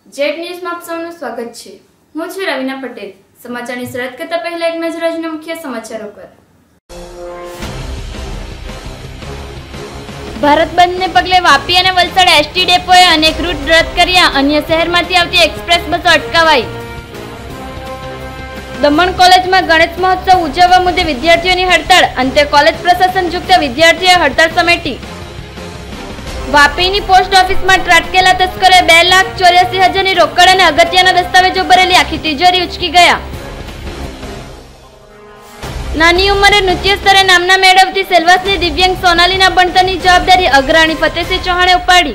Zed ન્યૂઝમાં આપ સૌનું સ્વાગત છે। હું છું રવિના પટેલ। સમાચારની શરૂઆત કરતા પહેલા એક નજર આજના મુખ્ય સમાચારો પર। ભારત બંધને પગલે વાપી અને વલસાડ એસટી ડેપોએ અનેક રૂટ રદ કર્યા। અન્ય શહેરમાંથી આવતી એક્સપ્રેસ બસો અટકાવાઈ। દમણ કોલેજમાં ગણેશ મહોત્સવ ઉજવવા મુદ્દે વિદ્યાર્થીઓની હડતાળ। અંતે કોલેજ પ્રશાસન ઝૂકતા વિદ્યાર્થીઓએ હડતાળ સમેટી। વાપીની પોસ્ટ ઓફિસમાં ત્રાટકેલા તસ્કરોએ 2,84,000ની રોકડ અને અગત્યના દસ્તાવેજો ભરેલી આખી તિજોરી ઉચકી ગયા। નાની ઉંમરે નૃત્ય સ્તરે નામના મેળવતી સેલ્વાસની દિવ્યાંગ સોનાલીના ભણતરની જવાબદારી અગ્રણી ફતેહસિંહ ચૌહાણે ઉપાડી।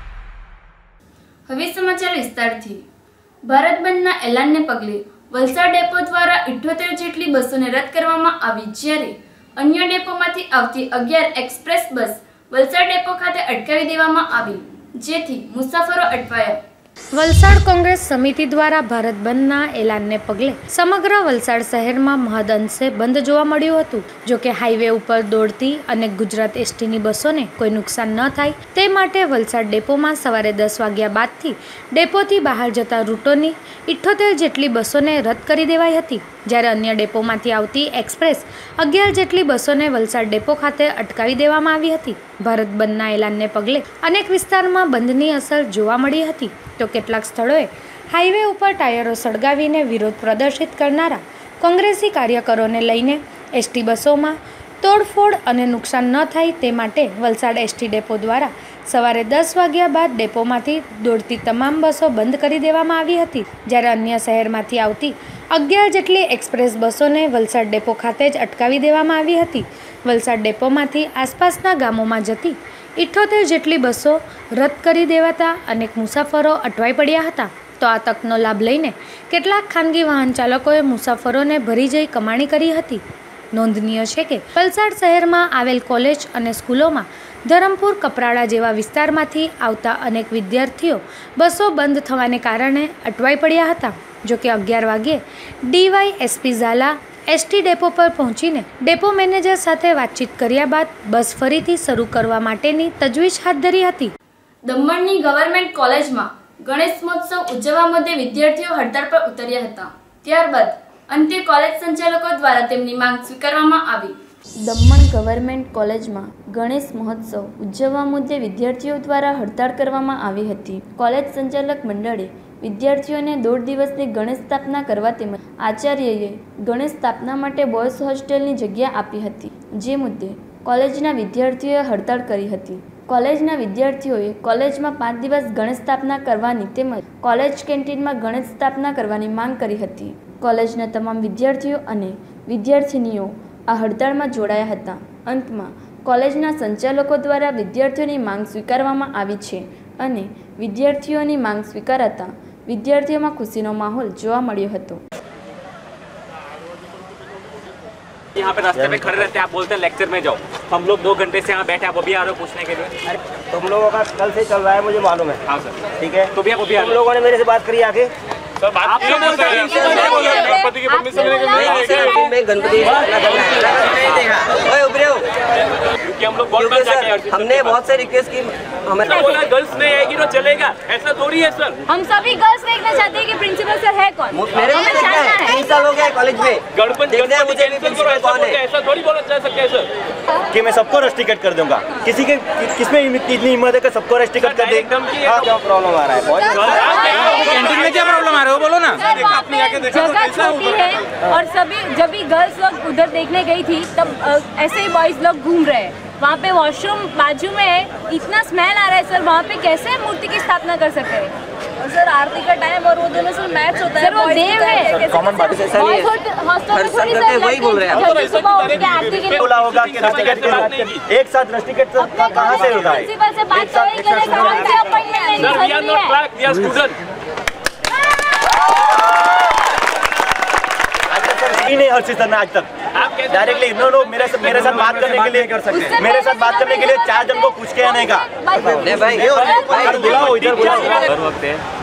હવે સમાચાર વિસ્તારથી। ભારત બંધના એલાનને પગલે વલસાડ ડેપો દ્વારા 78 જેટલી બસોને રદ કરવામાં આવી, જ્યારે અન્ય ડેપોમાંથી આવતી 11 એક્સપ્રેસ બસ વલસાડ ડેપો ખાતે અટકાવી દેવામાં આવી, જેથી મુસાફરો અટવાયા। વલસાડ કોંગ્રેસ સમિતિ દ્વારા ભારત બંધના એલાનને પગલે સમગ્ર વલસાડ શહેરમાં મહદઅંશે બંધ જોવા મળ્યું હતું। જો કે હાઈવે ઉપર દોડતી અને ગુજરાત એસટીની બસોને કોઈ નુકસાન ન થાય તે માટે વલસાડ ડેપોમાં સવારે 10 વાગ્યા બાદથી ડેપોથી બહાર જતા રૂટોની 78 જેટલી બસોને રદ કરી દેવાઈ હતી, જ્યારે અન્ય ડેપોમાંથી આવતી એક્સપ્રેસ 11 જેટલી બસોને વલસાડ ડેપો ખાતે અટકાવી દેવામાં આવી હતી। ભારત બંધના એલાનને પગલે અનેક વિસ્તારમાં બંધની અસર જોવા મળી હતી, તો કેટલાક સ્થળોએ હાઈવે ઉપર ટાયરો સળગાવીને વિરોધ પ્રદર્શિત કરનારા કોંગ્રેસી કાર્યકરોને લઈને એસટી બસોમાં તોડફોડ અને નુકસાન ન થાય તે માટે વલસાડ એસટી ડેપો દ્વારા સવારે 10 વાગ્યા બાદ ડેપોમાંથી દોડતી તમામ બસો બંધ કરી દેવામાં આવી હતી, જ્યારે અન્ય શહેરમાંથી આવતી 11 જેટલી એક્સપ્રેસ બસોને વલસાડ ડેપો ખાતે જ અટકાવી દેવામાં આવી હતી। વલસાડ ડેપોમાંથી આસપાસના ગામોમાં જતી 78 જેટલી બસો રદ કરી દેવાતા અનેક મુસાફરો અટવાઈ પડ્યા હતા। તો આ તકનો લાભ લઈને કેટલાક ખાનગી વાહન ચાલકોએ મુસાફરોને ભરી જઈ કમાણી કરી હતી। નોંધનીય છે કે વલસાડ શહેરમાં આવેલ કોલેજ અને સ્કૂલોમાં ધરમપુર, કપરાડા જેવા વિસ્તારમાંથી આવતા અનેક વિદ્યાર્થીઓ બસો બંધ થવાને કારણે અટવાઈ પડ્યા હતા। જો કે 11 વાગ્યે ડીવાયએસપી ઝાલા એસટી ડેપો પર પહોંચીને ડેપો મેનેજર સાથે વાતચીત કર્યા બાદ બસ ફરીથી શરૂ કરવા માટેની તજવીજ હાથ ધરી હતી। દમણની ગવર્મેન્ટ કોલેજમાં ગણેશ મહોત્સવ ઉજવવા મુદ્દે વિદ્યાર્થીઓ હડતાળ પર ઉતર્યા હતા। ત્યારબાદ અંતે કોલેજ સંચાલકો દ્વારા તેમની માંગ સ્વીકારવામાં આવી। દમણ ગવર્મેન્ટ કોલેજમાં ગણેશ મહોત્સવ ઉજવવા મુદ્દે વિદ્યાર્થીઓ દ્વારા હડતાળ કરવામાં આવી હતી। કોલેજ સંચાલક મંડળે વિદ્યાર્થીઓને 1.5 દિવસની ગણેશ સ્થાપના કરવા તેમજ આચાર્યએ ગણેશ સ્થાપના માટે બોયઝ હોસ્ટેલની જગ્યા આપી હતી, જે મુદ્દે કોલેજના વિદ્યાર્થીઓએ હડતાળ કરી હતી। કોલેજના વિદ્યાર્થીઓએ કોલેજમાં 5 દિવસ ગણેશ સ્થાપના કરવાની તેમજ કોલેજ કેન્ટીનમાં ગણેશ સ્થાપના કરવાની માંગ કરી હતી। કોલેજના તમામ વિદ્યાર્થીઓ અને વિદ્યાર્થિનીઓ આ હડતાળમાં જોડાયા હતા। અંતમાં કોલેજના સંચાલકો દ્વારા વિદ્યાર્થીઓની માંગ સ્વીકારવામાં આવી છે અને વિદ્યાર્થીઓની માંગ સ્વીકારાતા વિદ્યાર્થીઓમાં खुशी माहौल જોવા મળ્યો હતો। यहाँ पे रास्ते में खड़े रहते हैं, आप बोलते हैं लेक्चर में जाओ। हम लोग 2 घंटे से यहाँ बैठे, आप अभी आ रहे हो पूछने के लिए? अरे तुम लोगों का कल से चल रहा है, मुझे मालूम है। हाँ सर, ठीक है, तो भी आप अभी आ रहे तुम लोगों ने मेरे से बात करी आके? सर बात आप लोग गणपति की परमिशन मैं गणपति क्योंकि हम लोग बहुत बार जाके हमने बहुत से रिक्वेस्ट की, हमें बोला गर्ल्स नहीं आएगी तो चलेगा, ऐसा थोड़ी है सर। हम सभी गर्ल्स देखना चाहते हैं कि प्रिंसिपल सर है कौन। मेरे को देखना है, 3 साल हो गया कॉलेज में, गणपति मुझे भी प्रिंसिपल कौन है, ऐसा थोड़ी बोला जा सकता है सर कि मैं सबको रस्टिकेट कर दूंगा। किसी के किसमें इतनी हिम्मत है कि सबको रस्टिकेट कर दे? क्या प्रॉब्लम आ रहा है? कैंटीन में क्या प्रॉब्लम आ रहा है वो बोलो ना। जगह छोटी है और सभी जब भी गर्ल्स लोग उधर देखने गई थी तब ऐसे ही बॉयज लोग घूम रहे हैं। वहाँ पे वॉशरूम बाजू में है, इतना स्मेल आ रहा है सर, वहाँ पे कैसे मूर्ति की स्थापना कर सकते हैं? और सर आरती का टाइम और वो दोनों सर मैच होता है, वो देव है, कॉमन बात है सर, वही बोल रहे हैं। बोला होगा कि रस्टिकेट एक साथ रस्टिकेट कहाँ से होगा? प्रिंसिपल से बात करेंगे, नहीं हर्षित सर ने आज तक डायरेक्टली नो मेरे साथ बात करने के लिए मेरे साथ बात करने के लिए 4 जन को पूछ के आने का। नहीं भाई बुलाओ, इधर बुलाओ। हर वक्त है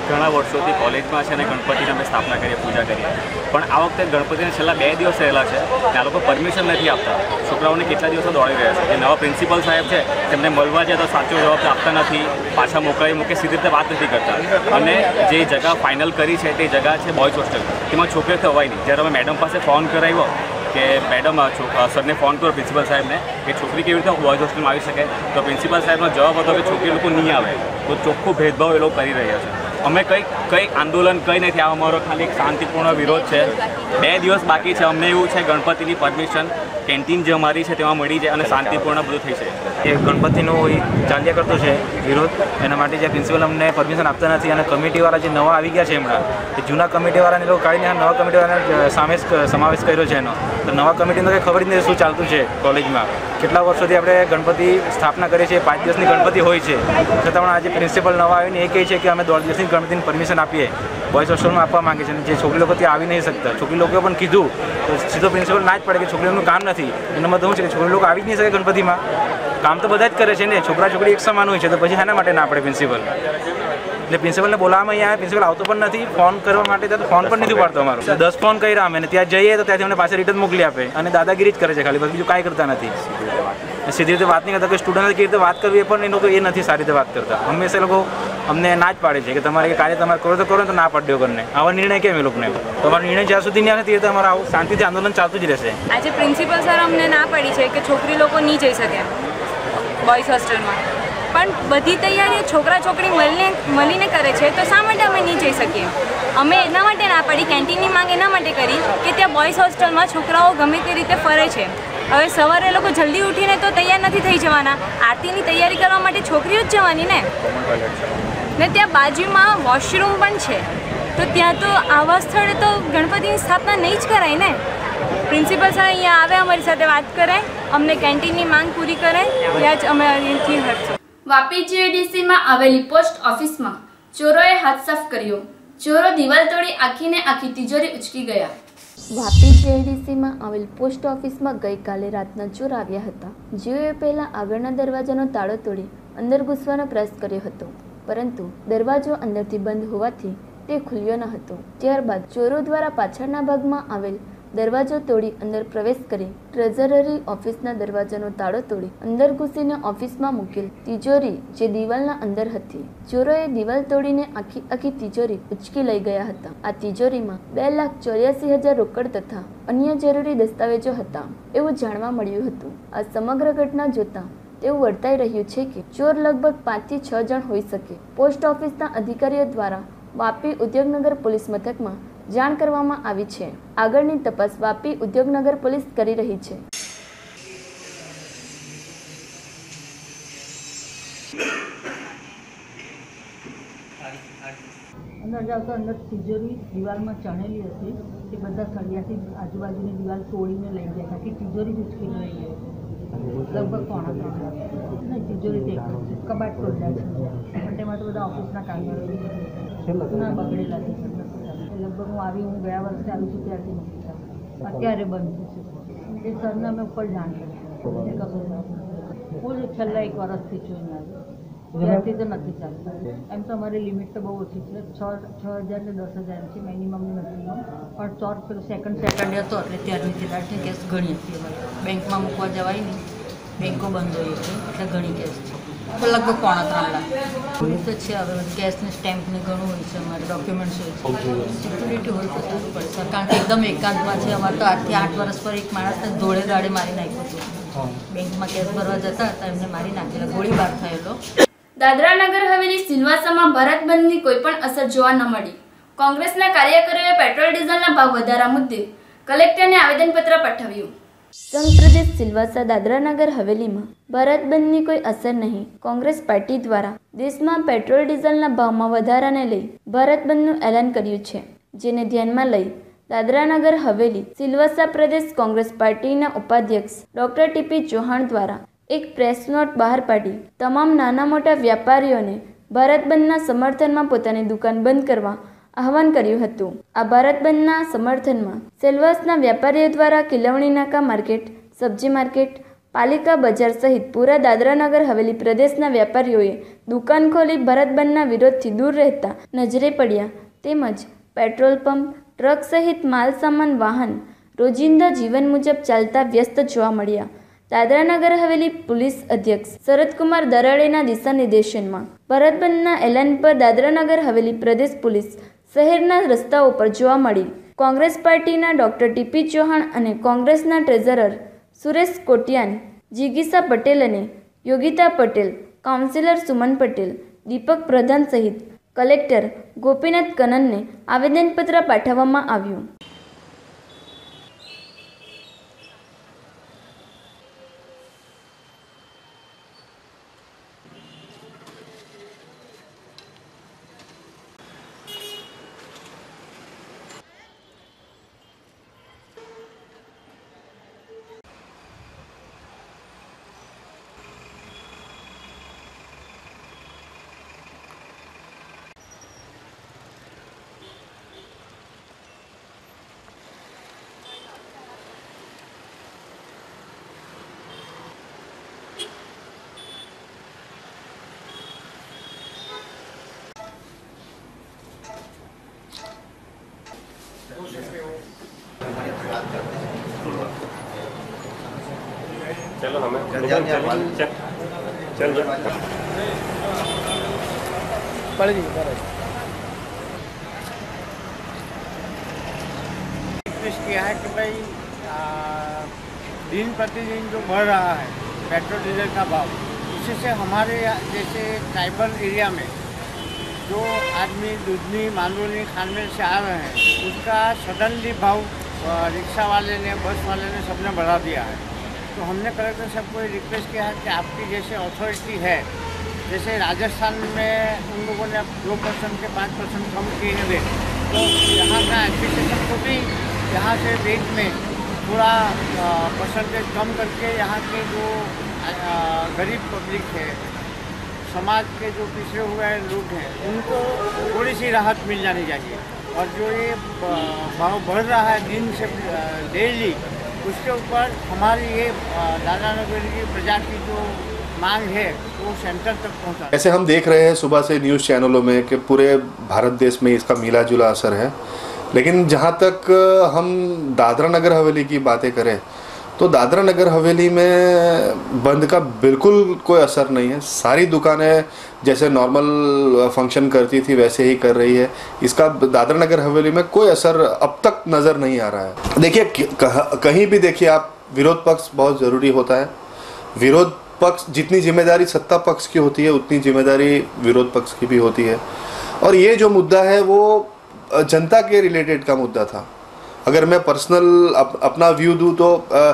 ઘણા વર્ષોથી કોલેજમાં છે અને ગણપતિની અમે સ્થાપના કરીએ, પૂજા કરીએ, પણ આ વખતે ગણપતિના છેલ્લા 2 દિવસ રહેલા છે અને આ લોકો પરમિશન નથી આપતા. છોકરાઓને કેટલા દિવસો દોડી રહ્યા છે. જે નવા પ્રિન્સિપલ સાહેબ છે તેમને મળવા જાય તો સાચો જવાબ આપતા નથી, પાછા મોકલાવી મૂકે, સીધી રીતે વાત નથી કરતા. અને જે જગ્યા ફાઇનલ કરી છે તે જગ્યા છે બોયઝ હોસ્ટેલ, તેમાં છોકરીઓ થવાય નહીં. જ્યારે અમે મેડમ પાસે ફોન કરાવ્યો કે મેડમ સરને ફોન કરો પ્રિન્સિપલ સાહેબને કે છોકરી કેવી રીતે બોયઝ હોસ્ટેલમાં આવી શકે, તો પ્રિન્સિપલ સાહેબનો જવાબ હતો કે છોકરી લોકો નહીં આવે. તો ચોખ્ખું ભેદભાવ એ લોકો કરી રહ્યા છે. અમે કંઈ આંદોલન કંઈ નથી, આ અમારો ખાલી એક શાંતિપૂર્ણ વિરોધ છે. 2 દિવસ બાકી છે. અમને એવું છે ગણપતિની પરમિશન કેન્ટીન જે અમારી છે તેમાં મળી જાય અને શાંતિપૂર્ણ બધું થઈ જાય. એ ગણપતિનું ચાલ્યા કરતો છે વિરોધ, એના માટે જે પ્રિન્સિપલ અમને પરમિશન આપતા નથી અને કમિટીવાળા જે નવા આવી ગયા છે હમણાં, એ જૂના કમિટીવાળાને લોકો કાઢીને નવા કમિટીવાળાને સમાવેશ કર્યો છે એનો. તો નવા કમિટીનો કંઈ ખબર જ નથી શું ચાલતું છે કોલેજમાં. કેટલા વર્ષોથી આપણે ગણપતિ સ્થાપના કરીએ છીએ, 5 દિવસની ગણપતિ હોય છે, છતાં પણ આજે પ્રિન્સિપલ નવા આવીને એ કહે છે કે અમે 1.5 દિવસની ગણપતિની પરમિશન આપીએ, બોયઝ હોસ્ટેલમાં આપવા માંગે છે. અને જે છોકરી લોકો ત્યાં આવી નહીં શકતા, છોકરી લોકો પણ કીધું તો સીધો પ્રિન્સિપલ ના જ પડે કે છોકરીઓનું કામ નથી. એનો મતલબ શું છે કે છોકરી લોકો આવી જ નહીં શકે ગણપતિમાં. કામ તો બધા જ કરે છે ને, છોકરા છોકરી એક સમાન હોય છે, તો પછી શાના માટે ના પડે પ્રિન્સિપલ? એટલે પ્રિન્સિપલને બોલાવવામાં અહીંયા પ્રિન્સિપલ આવતો પણ નથી. ફોન કરવા માટે તો ફોન પણ નથી ઉપાડતો અમારો. 10 ફોન કર્યા અમે, ત્યાં જઈએ તો ત્યાંથી અમને પાસે રિટર્ન મોકલી આપે અને દાદાગીરી જ કરે છે ખાલી, બીજું કાંઈ કરતા નથી. સીધી રીતે વાત નહીં કરતા. કોઈ સ્ટુડન્ટ કેવી રીતે વાત કરવી એ પણ એ લોકો એ નથી સારી રીતે વાત કરતા. હંમેશા લોકો અમને ના જ પાડે છે કે તમારે કાર્ય તમારે કરો તો ના પાડ્યો કરીને. આવા નિર્ણય કેમ એ લોકોને? તમારો નિર્ણય જ્યાં સુધી નહીં આવે તે રીતે અમારું આવું શાંતિથી આંદોલન ચાલતું જ રહેશે. આજે પ્રિન્સિપલ સર અમને ના પાડી છે કે છોકરી લોકો નહીં જઈ શકે બોયઝ હોસ્ટેલમાં, પણ બધી તૈયારીઓ છોકરા છોકરી મળીને કરે છે, તો શા માટે અમે નહીં જઈ શકીએ? અમે એના માટે ના પાડી, કેન્ટીનની માંગ એના માટે કરી કે ત્યાં બોયઝ હોસ્ટેલમાં છોકરાઓ ગમે તે રીતે ફરે છે. હવે સવારે લોકો જલ્દી ઉઠીને તો તૈયાર નથી થઈ જવાના, આરતીની તૈયારી કરવા માટે છોકરીઓ જ જવાની ને ત્યાં બાજુમાં વોશરૂમ પણ છે, તો ત્યાં તો આવા સ્થળે તો ગણપતિની સ્થાપના નહીં જ કરાય ને. પ્રિન્સિપલ સર અહીંયા આવે, અમારી સાથે વાત કરે, અમને કેન્ટીનની માંગ પૂરી કરે, ત્યાં જ અમે અહીંથી હટશું. વાપી જીઆઈડીસીમાં આવેલી પોસ્ટ ઓફિસમાં ચોરોએ હાથ સાફ કર્યો. ચોરો દિવાલ તોડી આખી તિજોરી ઉચકી ગયા. વાપી જીઆઈડીસીમાં આવેલ પોસ્ટ ઓફિસમાં ગઈકાલે રાતના ચોર આવ્યા હતા, જેઓએ પહેલા આગળના દરવાજાનો તાળો તોડી અંદર ઘૂસવાનો પ્રયાસ કર્યો હતો, પરંતુ દરવાજો અંદરથી બંધ હોવાથી તે ખુલ્યો ન હતો. ત્યારબાદ ચોરો દ્વારા પાછળના ભાગમાં આવેલ દરવાજો તોડી અંદર પ્રવેશ કરી ટ્રેઝરરી ઓફિસના દરવાજાનો તાળો તોડી અંદર ઘૂસીને ઓફિસમાં મૂકેલ તિજોરી જે દિવાલના અંદર હતી. ચોરોએ દિવાલ તોડીને આખી તિજોરી ઉચકી લઈ ગયા હતા. આ તિજોરીમાં 2,84,000 રોકડ તથા અન્ય જરૂરી દસ્તાવેજો હતા એવું જાણવા મળ્યું હતું. આ સમગ્ર ઘટના જોતા તેવું વર્તાઈ રહ્યું છે કે ચોર લગભગ 5 થી 6 જણ હોઈ શકે. પોસ્ટ ઓફિસના અધિકારીઓ દ્વારા વાપી ઉદ્યોગનગર પોલીસ મથકમાં જાણ કરવામાં આવી છે. આગળની તપાસ વાપી ઉદ્યોગનગર પોલીસ કરી રહી છે. અંદર જાવ તો અંદર તિજોરી દિવાલમાં ચણેલી હતી, તે બધા સળિયાથી આજુબાજુની દિવાલ તોડીને લઈ ગયા, આખી તિજોરી જ ઉચકીને લઈ ગયા. લગભગ 3.5 નહીં, તિજોરી તે કબાટ તોડ્યા છે, પણ તેમાં તો બધા ઓફિસના કામદારો ના બગડેલા છે. લગભગ હું ગયા વર્ષે ચાલુ છું ત્યારથી નથી ચાલતું, અત્યારે બંધ છે. એ સરને અમે ઉપર જાણ કરી હું છેલ્લા 1 વર્ષથી છું એના, ત્યારથી તો નથી ચાલતું. એમ તો અમારી લિમિટ તો બહુ ઓછી છે, 6,000 કે 10,000 છે મિનિમમ નથી, પણ ચોર પેલો સેકન્ડ હતો એટલે ત્યારની કેટલાની કેસ ઘણી હતી. અમારે બેંકમાં મૂકવા જવાય નહીં, બેંકો બંધ હોય છે એટલે ઘણી કેસ છે. લગભગ 3.5 લાખ તો છે. હવે કેશને સ્ટેમ્પને ઘણું હોય છે, અમારે ડોક્યુમેન્ટ્સ હોય છે, સિક્યુરિટી હોય તો સારું પડશે, કારણ કે એકદમ એકાંતમાં છે. અમારે તો 8 થી 8 વર્ષ પર એક માણસને ધોળે દાડે મારી નાખ્યો હતો. બેંકમાં કેશ ભરવા જતા હતા, એમને મારી નાખેલા, ગોળીબાર થયેલો. દાદરા નગર હવેલી સિલવાસામાં ભારત બંધની કોઈ પણ અસર જોવા ન મળી. કોંગ્રેસના કાર્યકરોએ પેટ્રોલ ડીઝલના ભાવ વધારા મુદ્દે કલેક્ટરને આવેદનપત્ર પાઠવ્યું. સંઘ પ્રદેશ સિલવાસા દાદરાનગર હવેલીમાં ભારત બંધની કોઈ અસર નહીં. કોંગ્રેસ પાર્ટી દ્વારા દેશમાં પેટ્રોલ ડીઝલના ભાવમાં વધારાને લઈ ભારત બંધનું એલાન કર્યું છે, જેને ધ્યાનમાં લઈ દાદરાનગર હવેલી સિલવાસા પ્રદેશ કોંગ્રેસ પાર્ટીના ઉપાધ્યક્ષ ડોક્ટર ટીપી ચૌહાણ દ્વારા એક પ્રેસ નોટ બહાર પાડી તમામ નાના મોટા વ્યાપારીઓને ભારત બંધના સમર્થનમાં પોતાની દુકાન બંધ કરવા આહવાન કર્યું હતું. આ ભારત બંધના સમર્થનમાં સેલવાસના વેપારીઓ દ્વારા કિલવણી નાકા માર્કેટ, સબ્જી માર્કેટ, પાલિકા બજાર સહિત પૂરા દાદરા નગર હવેલી પ્રદેશના વેપારીઓએ દુકાન ખોલી ભારત બંધના વિરોધથી દૂર રહેતા નજરે પડ્યા તેમજ પેટ્રોલ પંપ, ટ્રક સહિત માલ સામાન વાહન રોજિંદા જીવન મુજબ ચાલતા વ્યસ્ત જોવા મળ્યા। દાદરા નગર હવેલી પોલીસ અધ્યક્ષ શરદકુમાર દરાડેના દિશા નિર્દેશનમાં ભારત બંધના એલાન પર દાદરા નગર હવેલી પ્રદેશ પોલીસ શહેરના રસ્તાઓ પર જોવા મળી। કોંગ્રેસ પાર્ટીના ડોક્ટર ટીપી ચૌહાણ અને કોંગ્રેસના ટ્રેઝરર સુરેશ કોટિયાન, જીગીસા પટેલ અને યોગિતા પટેલ, કાઉન્સિલર સુમન પટેલ, દીપક પ્રધાન સહિત કલેક્ટર ગોપીનાથ કનનને આવેદનપત્ર પાઠવવામાં આવ્યું। चलो हमें चल पड़ गई रिक्वेस्ट किया है कि भाई दिन प्रतिदिन जो बढ़ रहा है पेट्रोल डीजल का भाव, उसी से हमारे जैसे ट्राइबल एरिया में जो आदमी दूधनी, मांडोली, खानमेल से आ रहे हैं, उसका सडनली भाव रिक्शा वाले ने, बस वाले ने सबने बढ़ा दिया है। तो हमने कलेक्टर साहब को रिक्वेस्ट किया है कि आपकी जैसे अथॉरिटी है, जैसे राजस्थान में उन लोगों ने 2% के 5% कम किए हैं, तो यहाँ का एडमिनिस्ट्रेशन को भी यहाँ से रेट में थोड़ा परसेंटेज कम करके यहाँ के जो गरीब पब्लिक है, समाज के जो पिछड़े हुए लोग हैं, उनको थोड़ी सी राहत मिल जानी चाहिए। और जो ये भाव बढ़ रहा है दिन से डेली, उसके ऊपर हमारी ये दादरा नगर की प्रजा की जो मांग है वो सेंटर तक पहुंचा। ऐसे हम देख रहे हैं सुबह से न्यूज़ चैनलों में कि पूरे भारत देश में इसका मिला जुला असर है, लेकिन जहां तक हम दादरा नगर हवेली की बातें करें तो दादरा नगर हवेली में बंद का बिल्कुल कोई असर नहीं है। सारी दुकानें जैसे नॉर्मल फंक्शन करती थी वैसे ही कर रही है। इसका दादरा नगर हवेली में कोई असर अब तक नज़र नहीं आ रहा है। देखिए कहीं भी देखिए आप, विरोध पक्ष बहुत ज़रूरी होता है। विरोध पक्ष जितनी जिम्मेदारी सत्ता पक्ष की होती है उतनी जिम्मेदारी विरोध पक्ष की भी होती है। और ये जो मुद्दा है वो जनता के रिलेटेड का मुद्दा था। अगर मैं पर्सनल अपना व्यू दूँ तो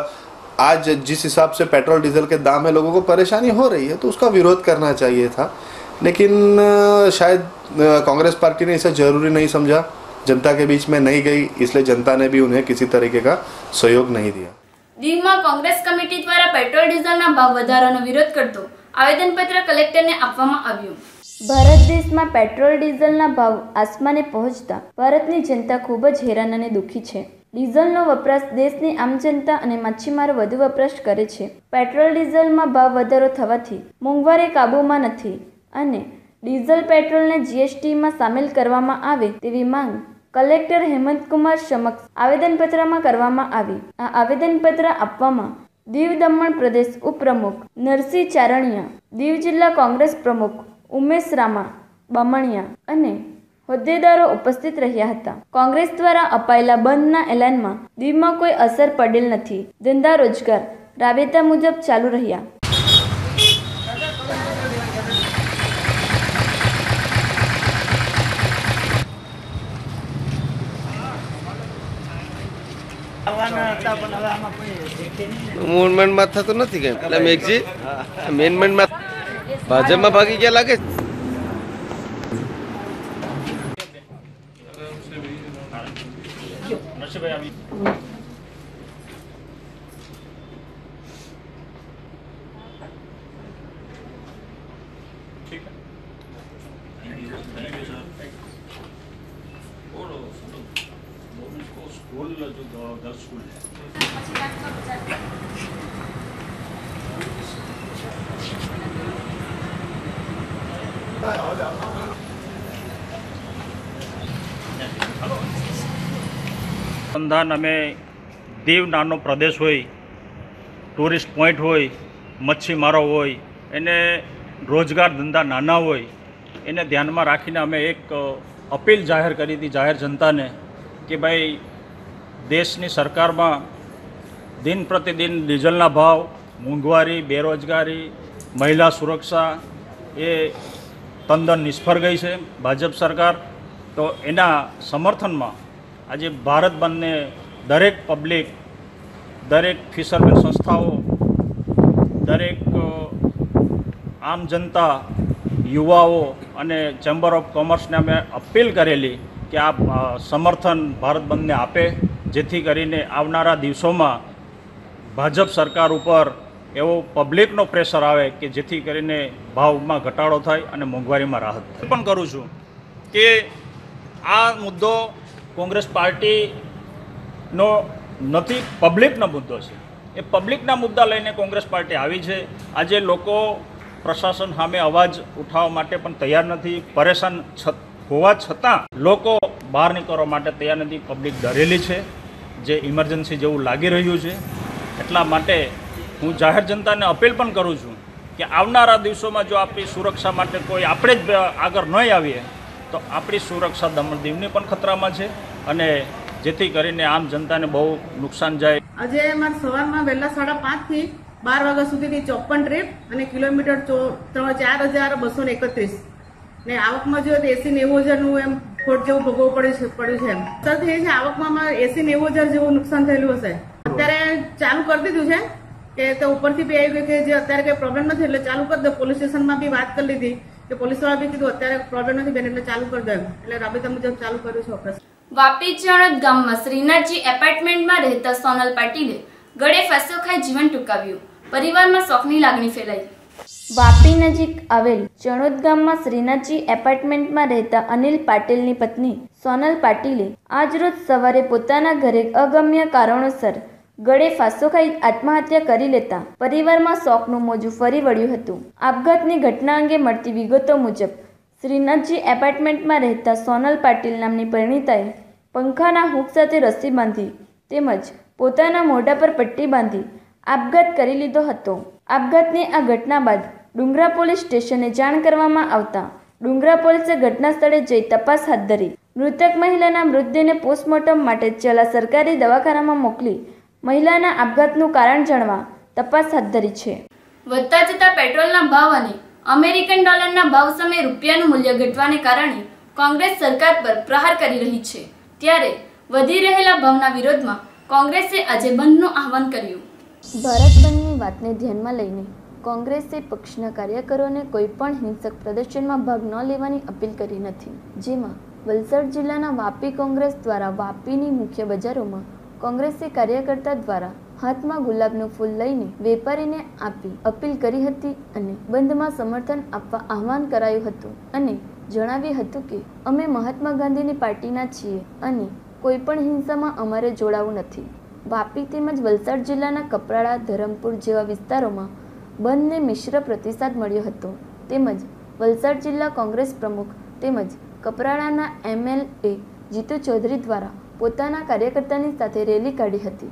आज जिस हिसाब से पेट्रोल डीजल के दाम है, लोगों को परेशानी हो रही है, तो उसका विरोध करना चाहिए था। लेकिन शायद कांग्रेस पार्टी ने इसे ज़रूरी नहीं समझा, जनता के बीच में नहीं गई, इसलिए जनता ने भी उन्हें किसी तरीके का सहयोग नहीं दिया। દીવમાં કોંગ્રેસ કમિટી દ્વારા પેટ્રોલ ડીઝલના ભાવ વધારાનો વિરોધ કરતો આવેદનપત્ર કલેક્ટરને આપવામાં આવ્યું। ભારત દેશમાં પેટ્રોલ ડીઝલના ભાવ આસમાને પહોંચતા ભારતની જનતા ખૂબ જ હેરાન અને દુઃખી છે। ડીઝલનો વપરાશ દેશની આમ જનતા અને માછીમારો વધુ વપરાશ કરે છે। પેટ્રોલ ડીઝલમાં ભાવ વધારો થવાથી મોંઘવારી કાબૂમાં નથી અને ડીઝલ પેટ્રોલને જીએસટીમાં સામેલ કરવામાં આવે તેવી માંગ કલેક્ટર હેમંત કુમાર સમક્ષ આવેદનપત્રમાં કરવામાં આવી। આ આવેદનપત્ર આપવામાં દીવ દમણ પ્રદેશ ઉપપ્રમુખ નરસિંહ ચારણિયા, દીવ જિલ્લા કોંગ્રેસ પ્રમુખ ઉમેશ રામા બામણિયા અને હોદ્દેદારો ઉપસ્થિત રહ્યા હતા। કોંગ્રેસ દ્વારા અપાયેલા બંધના એલાનમાં દીવમાં કોઈ અસર પડેલ નથી। ધંધા રોજગાર રાબેતા મુજબ ચાલુ રહ્યા। મૂવમેન્ટમાં થતું નથી કેમ એટલે મેઘજી મેનમેન્ટમાં ભાજપમાં ભાગી ગયા લાગે। અનુસંધાન અમે દીવ નાનો પ્રદેશ હોય, ટુરિસ્ટ પોઈન્ટ હોય, મચ્છીમારો હોય, એને રોજગાર ધંધા નાના હોય, એને ધ્યાનમાં રાખીને અમે એક અપીલ જાહેર કરી હતી જાહેર જનતાને કે ભાઈ દેશની સરકારમાં દિન પ્રતિદિન ડીઝલના ભાવ, મોંઘવારી, બેરોજગારી, મહિલા સુરક્ષા એ તદ્દન નિષ્ફળ ગઈ છે ભાજપ સરકાર. તો એના સમર્થનમાં આજે ભારત બંધને દરેક પબ્લિક, દરેક ફિશરમેન સંસ્થાઓ, દરેક આમ જનતા, યુવાઓ અને ચેમ્બર ઓફ કોમર્સને અમે અપીલ કરેલી કે આ સમર્થન ભારત બંધને આપે, જેથી કરીને આવનારા દિવસોમાં ભાજપ સરકાર ઉપર એવો પબ્લિકનો પ્રેશર આવે કે જેથી કરીને ભાવમાં ઘટાડો થાય અને મોંઘવારીમાં રાહત થાય. પણ કરું છું કે આ મુદ્દો કોંગ્રેસ પાર્ટીનો નથી, પબ્લિકનો મુદ્દો છે. એ પબ્લિકના મુદ્દા લઈને કોંગ્રેસ પાર્ટી આવી છે. આજે લોકો પ્રશાસન સામે અવાજ ઉઠાવવા માટે પણ તૈયાર નથી. પરેશાન હોવા છતાં લોકો બહાર નીકળવા માટે તૈયાર નથી. પબ્લિક ડરેલી છે, જે ઇમરજન્સી જેવું લાગી રહ્યું છે. એટલા માટે હું જાહેર જનતાને અપીલ પણ કરું છું કે આવનારા દિવસોમાં જો આપણી સુરક્ષા માટે કોઈ આપણે જ આગળ નહીં આવીએ તો આપણી સુરક્ષા દમણદીવની પણ ખતરામાં છે અને જેથી કરીને આમ જનતાને બહુ નુકસાન જાય. આજે અમારે સવારમાં વહેલા 5:30 થી 12 વાગ્યા સુધીની 54 ટ્રીપ અને કિલોમીટર 4,231 ને આવકમાં જો 80-90,000નું એમ ખોટ જેવું ભોગવવું પડ્યું છે. એમ સર એ છે આવકમાં 80-90,000 જેવું નુકસાન થયેલું હશે. અત્યારે ચાલુ કરી દીધું છે કે તો ઉપરથી બી આવી ગયું કે જે અત્યારે કંઈ પ્રોબ્લેમ નથી એટલે ચાલુ કરી દો. પોલીસ સ્ટેશનમાં બી વાત કરી લીધી કે પોલીસવાળા બી કીધું અત્યારે પ્રોબ્લેમ નથી બેન એટલે ચાલુ કરી દો એમ. એટલે રાબેતા મુજબ ચાલુ કર્યું છે ઓપરેશન. વાપી ચણોદ ગામમાં શ્રીનાથજી એપાર્ટમેન્ટમાં રહેતા સોનલ પાટીલે ગળે ફાંસો ખાઈ જીવન ટૂંકાવ્યું. પરિવારમાં શોકની લાગણી ફેલાઈ. વાપી નજીક આવેલ ચણોદ ગામમાં શ્રીનાથજી એપાર્ટમેન્ટમાં રહેતા અનિલ પાટીલની પત્ની સોનલ પાટીલે આજરોજ સવારે પોતાના ઘરે અગમ્ય કારણોસર ગળે ફાંસો ખાઈ આત્મહત્યા કરી લેતા પરિવારમાં શોકનું મોજું ફરી વળ્યું હતું. આપઘાતની ઘટના અંગે મળતી વિગતો મુજબ શ્રીનાથજી એપાર્ટમેન્ટમાં રહેતા સોનલ પાટીલ નામની પરિણીતાએ પંખાના હૂક સાથે રસ્સી બાંધી તેમજ પોતાના મોઢા પર પટ્ટી બાંધી આપઘાત કરી લીધો હતો. આપઘાતની આ ઘટના બાદ ડુંગરા પોલીસ સ્ટેશને જાણ કરવામાં આવતા ડુંગરા પોલીસે ઘટના સ્થળે જઈ તપાસ હાથ ધરી મૃતક મહિલાના મૃતદેહને પોસ્ટમોર્ટમ માટે ચલા સરકારી દવાખાનામાં મોકલી મહિલાના આપઘાતનું કારણ જાણવા તપાસ હાથ ધરી છે. વધતા જતા પેટ્રોલના ભાવ અને અમેરિકન ડોલરના ભાવ સામે રૂપિયાનું મૂલ્ય ઘટવાને કારણે કોંગ્રેસ સરકાર પર પ્રહાર કરી રહી છે. ત્યારે વધી રહેલા ભાવના વિરોધમાં કોંગ્રેસે આજે બંધનું આહવાન કર્યું. ભારત બંધની વાતને ધ્યાનમાં લઈને કોંગ્રેસે પક્ષના કાર્યકરોને કોઈપણ હિંસક પ્રદર્શનમાં ભાગ ન લેવાની અપીલ કરી નથી. જેમાં વલસાડ જિલ્લાના વાપી કોંગ્રેસ દ્વારા વાપીની મુખ્ય બજારોમાં કોંગ્રેસી કાર્યકર્તા દ્વારા હાથમાં ગુલાબનું ફૂલ લઈને વેપારીને આપી અપીલ કરી હતી અને બંધમાં સમર્થન આપવા આહવાન કરાયું હતું અને જણાવ્યું હતું કે અમે મહાત્મા ગાંધીની પાર્ટીના છીએ અને કોઈપણ હિંસામાં અમારે જોડાવું નથી. વાપી તેમજ વલસાડ જિલ્લાના કપરાડા, ધરમપુર જેવા વિસ્તારોમાં બંધને મિશ્ર પ્રતિસાદ મળ્યો હતો. તેમજ વલસાડ જિલ્લા કોંગ્રેસ પ્રમુખ તેમજ કપરાડાના MLA જીતુ ચૌધરી દ્વારા પોતાના કાર્યકર્તાની સાથે રેલી કાઢી હતી.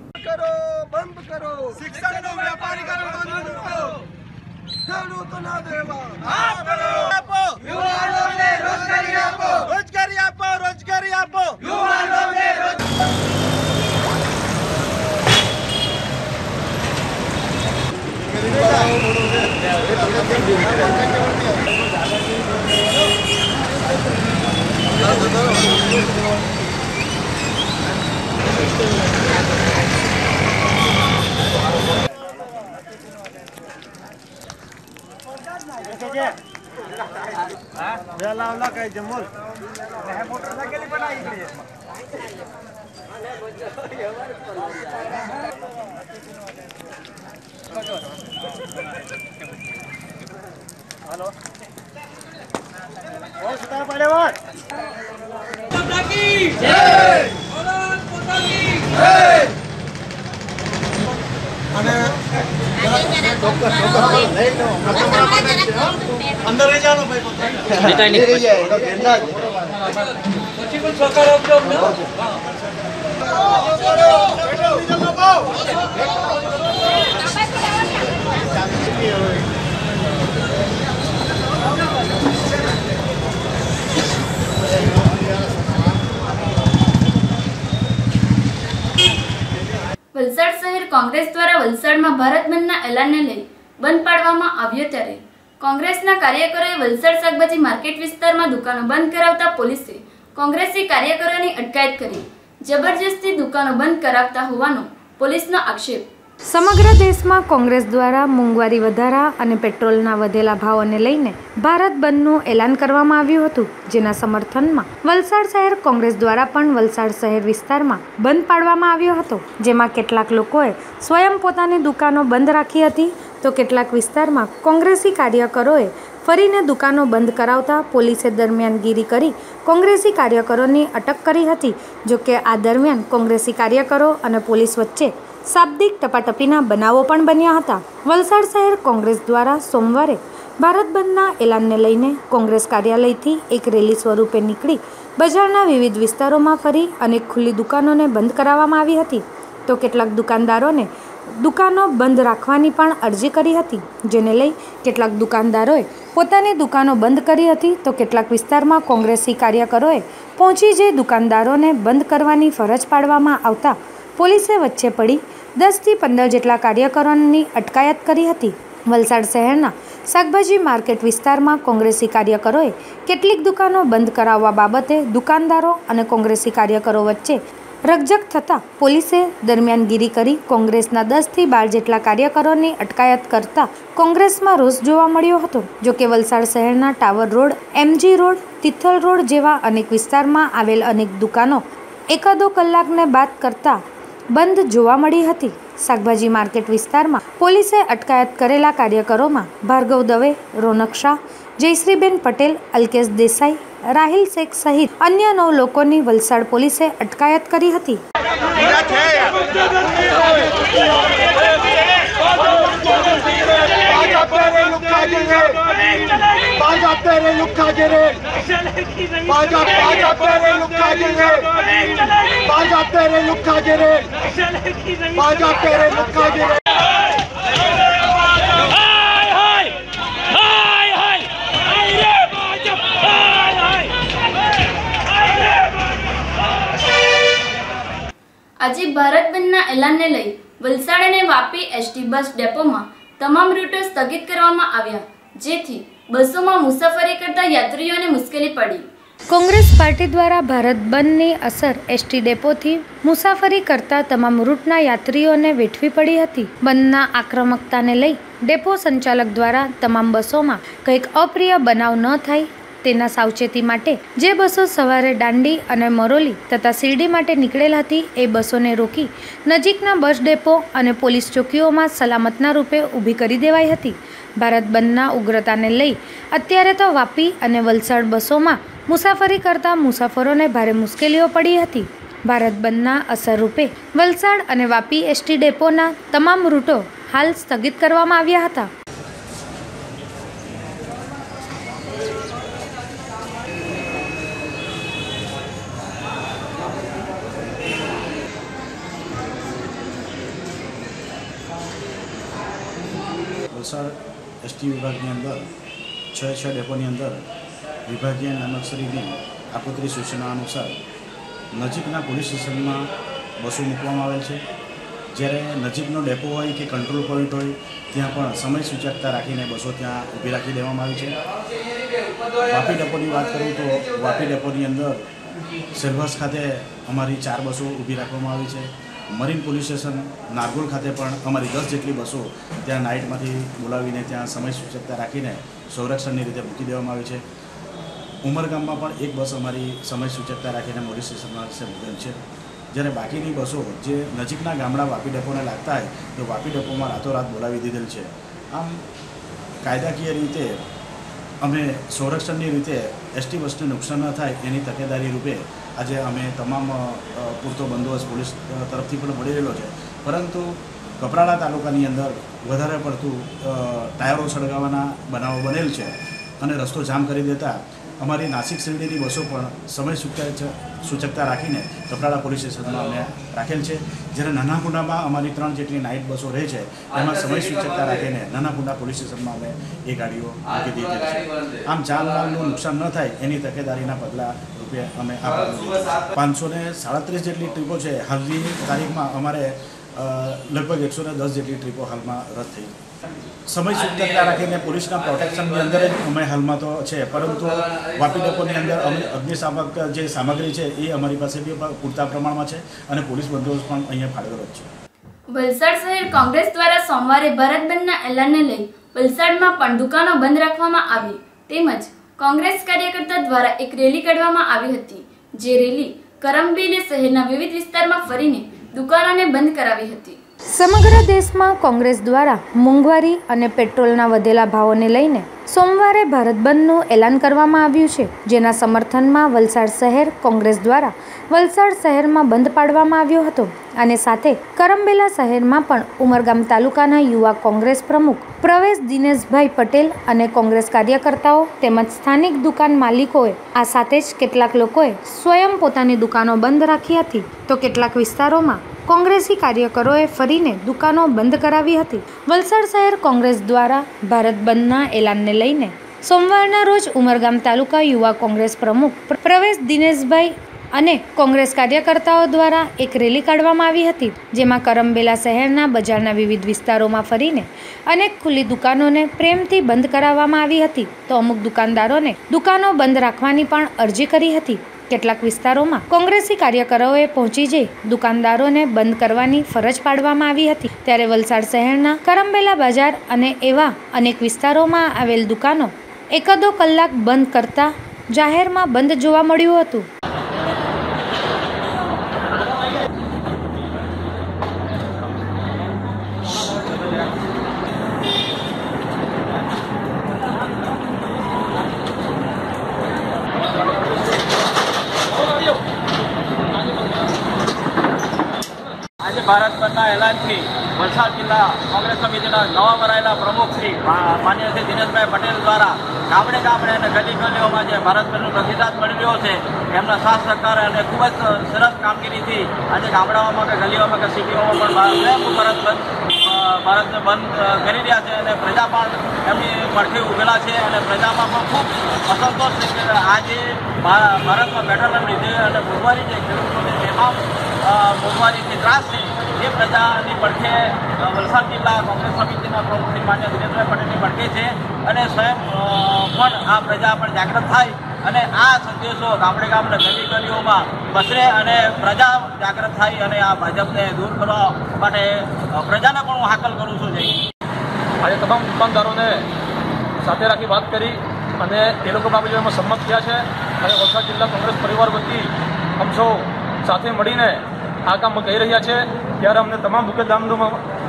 અંદર રહી જાઓ ભાઈ વલસાડ શહેર કોંગ્રેસ દ્વારા વલસાડમાં ભારત બંધના એલાનને લઈ બંધ પાડવામાં આવ્યો ત્યારે કોંગ્રેસના કાર્યકરોએ વલસાડ શાકભાજી માર્કેટ વિસ્તારમાં દુકાનો બંધ કરાવતા પોલીસે કોંગ્રેસી કાર્યકરોની અટકાયત કરી જબરજસ્તી દુકાનો બંધ કરાવતા હોવાનો પોલીસનો આક્ષેપ। સમગ્ર દેશમાં કોંગ્રેસ દ્વારા મોંઘવારી વધારા અને પેટ્રોલના વધેલા ભાવોને લઈને ભારત બંધનું એલાન કરવામાં આવ્યું હતું, જેના સમર્થનમાં વલસાડ શહેર કોંગ્રેસ દ્વારા પણ વલસાડ શહેર વિસ્તારમાં બંધ પાડવામાં આવ્યો હતો, જેમાં કેટલાક લોકોએ સ્વયં પોતાની દુકાનો બંધ રાખી હતી તો કેટલાક વિસ્તારમાં કોંગ્રેસી કાર્યકરોએ ફરીને દુકાનો બંધ કરાવતા પોલીસે દરમિયાનગીરી કરી કોંગ્રેસી કાર્યકરોની અટક કરી હતી। જોકે આ દરમિયાન કોંગ્રેસી કાર્યકરો અને પોલીસ વચ્ચે શાબ્દિક ટપાટપીના બનાવો પણ બન્યા હતા। વલસાડ શહેર કોંગ્રેસ દ્વારા સોમવારે ભારત બંધના એલાનને લઈને કોંગ્રેસ કાર્યાલયથી એક રેલી સ્વરૂપે નીકળી બજારના વિવિધ વિસ્તારોમાં ફરી અનેક ખુલ્લી દુકાનોને બંધ કરાવવામાં આવી હતી તો કેટલાક દુકાનદારોને દુકાનો બંધ રાખવાની પણ અરજી કરી હતી, જેને લઈ કેટલાક દુકાનદારોએ પોતાની દુકાનો બંધ કરી હતી તો કેટલાક વિસ્તારમાં કોંગ્રેસી કાર્યકરોએ પહોંચી જઈ દુકાનદારોને બંધ કરવાની ફરજ પાડવામાં આવતા પોલીસે વચ્ચે પડી 10 થી 15 જેટલા કાર્યકરોની અટકાયત કરી હતી। વલસાડ શહેરના શાકભાજી માર્કેટ વિસ્તારમાં કોંગ્રેસી કાર્યકરોએ કેટલીક દુકાનો બંધ કરાવવા બાબતે દુકાનદારો અને કોંગ્રેસી કાર્યકરો વચ્ચે રકઝક થતાં પોલીસે દરમિયાનગીરી કરી કોંગ્રેસના 10 થી 12 જેટલા કાર્યકરોની અટકાયત કરતા કોંગ્રેસમાં રોષ જોવા મળ્યો હતો। જોકે વલસાડ શહેરના tower road, MG road, Tithal road જેવા અનેક વિસ્તારમાં આવેલ અનેક દુકાનો એકાદો કલાકને બાદ કરતા બંધ જોવા મળી હતી। શાકભાજી માર્કેટ વિસ્તારમાં પોલીસે અટકાયત કરેલા કાર્યકરોમાં ભાર્ગવ દવે, રોનક શાહ, જયશ્રીબેન પટેલ, અલ્કેશ દેસાઈ, રાહિલ શેખ સહિત અન્ય 9 લોકોની વલસાડ પોલીસે અટકાયત કરી હતી। આજે ભારત બંધના એલાનને લઈ વલસાડ અને વાપી એસટી બસ ડેપોમાં તમામ રૂટો સ્થગિત કરવામાં આવ્યા, જેથી બસોમાં મુસાફરી કરતા યાત્રીઓને મુશ્કેલી પડી। કોંગ્રેસ પાર્ટી દ્વારા ભારત બંધની અસર એસટી ડેપોથી મુસાફરી કરતા તમામ રૂટના યાત્રીઓને વેઠવી પડી હતી। બંધના આક્રમકતાને લઈ ડેપો સંચાલક દ્વારા તમામ બસોમાં કંઈક અપ્રિય બનાવ ન થાય તેના સાવચેતી માટે જે બસો સવારે દાંડી અને મરોલી તથા શિરડી માટે નીકળેલ હતી એ બસોને રોકી નજીકના બસ ડેપો અને પોલીસ ચોકીઓમાં સલામતના રૂપે ઊભી કરી દેવાઈ હતી। ભારત બંધના ઉગ્રતાને લઈ અત્યારે તો વાપી અને વલસાડ બસોમાં મુસાફરી કરતા મુસાફરોને ભારે મુશ્કેલીઓ પડી હતી। ભારત બંધના અસર રૂપે વલસાડ અને વાપી એસટી ડેપોના તમામ રૂટો હાલ સ્થગિત કરવામાં આવ્યા હતા। વલસાડ એસટી વિભાગની અંદર 6 ડેપોની અંદર વિભાગીય નામકસરીની આપત્તિ સૂચના અનુસાર નજીકના પોલીસ સ્ટેશનમાં બસો મૂકવામાં આવેલ છે, જ્યારે નજીકનો ડેપો હોય કે કંટ્રોલ પોઈન્ટ હોય ત્યાં પણ સમય સૂચકતા રાખીને બસો ત્યાં ઊભી રાખી દેવામાં આવી છે। વાપી ડેપોની વાત કરું તો વાપી ડેપોની અંદર સેલવાસ ખાતે અમારી 4 બસો ઊભી રાખવામાં આવી છે। મરીન પોલીસ સ્ટેશન નારગોલ ખાતે પણ અમારી 10 જેટલી બસો ત્યાં નાઇટમાંથી બોલાવીને ત્યાં સમય સૂચકતા રાખીને સંરક્ષણની રીતે મૂકી દેવામાં આવી છે। ઉમરગામમાં પણ એક બસ અમારી સમય સૂચકતા રાખીને મોડી સ્ટેશનમાં મૂકેલ છે, જ્યારે બાકીની બસો જે નજીકના ગામડા વાપી ડેપોને લાગતા હોય તો વાપી ડેપોમાં રાતોરાત બોલાવી દીધેલ છે। આમ કાયદાકીય રીતે અમે સંરક્ષણની રીતે એસટી બસને નુકસાન ન થાય એની તકેદારી રૂપે આજે અમે તમામ પૂરતો બંદોબસ્ત પોલીસ તરફથી પણ મળી રહેલો છે, પરંતુ કપરાડા તાલુકાની અંદર વધારે પડતું ટાયરો સળગાવવાના બનાવો બનેલ છે અને રસ્તો જામ કરી દેતા અમારી નાસિક શિરડીની બસો પણ સમય સૂચકતા રાખીને કપરાડા પોલીસ સ્ટેશનમાં અમે રાખેલ છે. જ્યારે નાનાકુંડામાં અમારી 3 જેટલી નાઇટ બસો રહે છે એમાં સમય સૂચકતા રાખીને નાનાકુંડા પોલીસ સ્ટેશનમાં અમે એ ગાડીઓ મૂકી દીધેલ છે. આમ જાનમાલનું નુકસાન ન થાય એની તકેદારીના પગલાં રૂપે અમે આ 537 જેટલી ટ્રીપો છે. હાલની તારીખમાં અમારે લગભગ 110 જેટલી ટ્રીપો હાલમાં રદ થઈ. સમય સૂચકતા રાખીને પોલીસના પ્રોટેક્શનની અંદર જ અમે હાલમાં તો છે, પરંતુ વાપી ડેપોની અંદર અગ્નિશામક જે સામગ્રી છે એ અમારી પાસે બી પૂરતા પ્રમાણમાં છે અને પોલીસ બંદોબસ્ત પણ અહીંયા ફાળવેલો જ છે. વલસાડ શહેર કોંગ્રેસ દ્વારા સોમવારે ભારત બંધના એલાનને લઈ વલસાડમાં પણ દુકાનો બંધ રાખવામાં આવી, તેમજ કોંગ્રેસ કાર્યકર્તા દ્વારા એક રેલી કાઢવામાં આવી હતી. જે રેલી કરમબેલે શહેરના વિવિધ વિસ્તારમાં ફરીને દુકાનોને બંધ કરાવી હતી. સમગ્ર દેશમાં કોંગ્રેસ દ્વારા મોંઘવારી અને પેટ્રોલના વધેલા ભાવોને લઈને સોમવારે ભારત બંધનું એલાન કરવામાં આવ્યું છે, જેના સમર્થનમાં વલસાડ શહેર કોંગ્રેસ દ્વારા વલસાડ શહેરમાં બંધ પાડવામાં આવ્યો હતો. અને સાથે કરમબેલા શહેરમાં પણ ઉમરગામ તાલુકાના યુવા કોંગ્રેસ પ્રમુખ પ્રવેશ દિનેશભાઈ પટેલ અને કોંગ્રેસ કાર્યકર્તાઓ તેમજ સ્થાનિક દુકાન માલિકોએ આ સાથે જ કેટલાક લોકોએ સ્વયં પોતાની દુકાનો બંધ રાખી હતી, તો કેટલાક વિસ્તારોમાં કોંગ્રેસી કાર્યકરોએ ફરીને દુકાનો બંધ કરાવી હતી. વલસાડ શહેર કોંગ્રેસ દ્વારા ભારત બંધના એલાનને લઈને સોમવારના રોજ ઉમરગામ તાલુકા યુવા કોંગ્રેસ પ્રમુખ પ્રવેશ દિનેશભાઈ અને કોંગ્રેસ કાર્યકર્તાઓ દ્વારા એક રેલી કાઢવામાં આવી હતી, જેમાં કરમબેલા શહેરના બજારના વિવિધ વિસ્તારોમાં ફરીને અનેક ખુલ્લી દુકાનોને પ્રેમથી બંધ કરાવવામાં આવી હતી, તો અમુક દુકાનદારોને દુકાનો બંધ રાખવાની પણ અરજી કરી હતી. કેટલાક વિસ્તારોમાં કોંગ્રેસી કાર્યકરોએ પહોંચી જઈ દુકાનદારોને બંધ કરવાની ફરજ પાડવામાં આવી હતી. ત્યારે વલસાડ શહેરના કરમબેલા બજાર અને એવા અનેક વિસ્તારોમાં આવેલ દુકાનો એકાદો કલાક બંધ કરતા જાહેરમાં બંધ જોવા મળ્યું હતું. આજે ભારત બંધના એલાનથી વલસાડ જિલ્લા કોંગ્રેસ સમિતિના નવા વરાયેલા પ્રમુખ શ્રી માન્ય શ્રી દિનેશભાઈ પટેલ દ્વારા ગામડે ગામડે અને ગલી ગલીઓમાં જે ભારત બંધનો પ્રતિસાદ મળી રહ્યો છે, એમના સાથ સહકાર અને ખૂબ જ સરસ કામગીરીથી આજે ગામડાઓમાં કે ગલીઓમાં કે સિટીઓમાં પણ ભારતને બંધ કરી રહ્યા છે અને પ્રજા પણ એમની પડખે ઉભેલા છે અને પ્રજામાં પણ ખૂબ અસંતોષ છે કે આજે ભારતમાં પેટ્રોલના લીધે અને મોંઘવારી જે ખેડૂતોને બેફામ મોંઘવારીથી ત્રાસ છે એ પ્રજાની પડખે વલસાડ જિલ્લા કોંગ્રેસ સમિતિના પ્રમુખ શ્રી માન્ય દિનેશભાઈ પટેલની પડખે છે અને સ્વયં પણ આ પ્રજા પણ જાગૃત થાય અને આ સંદેશો ગામડે ગામડે ગલી ગલીઓમાં પસરે અને પ્રજા જાગૃત થાય અને આ ભાજપને દૂર કરવા માટે પ્રજાને પણ હું હાકલ કરું છું. આજે તમામ દુકાનદારોને સાથે રાખી વાત કરી અને એ લોકો બાબતોમાં સંમત થયા છે અને વલસાડ જિલ્લા કોંગ્રેસ પરિવાર વતી આમ સૌ સાથે મળીને આ કામ કહી રહ્યા છે. ત્યારે અમને તમામ દુકાનદારોમાં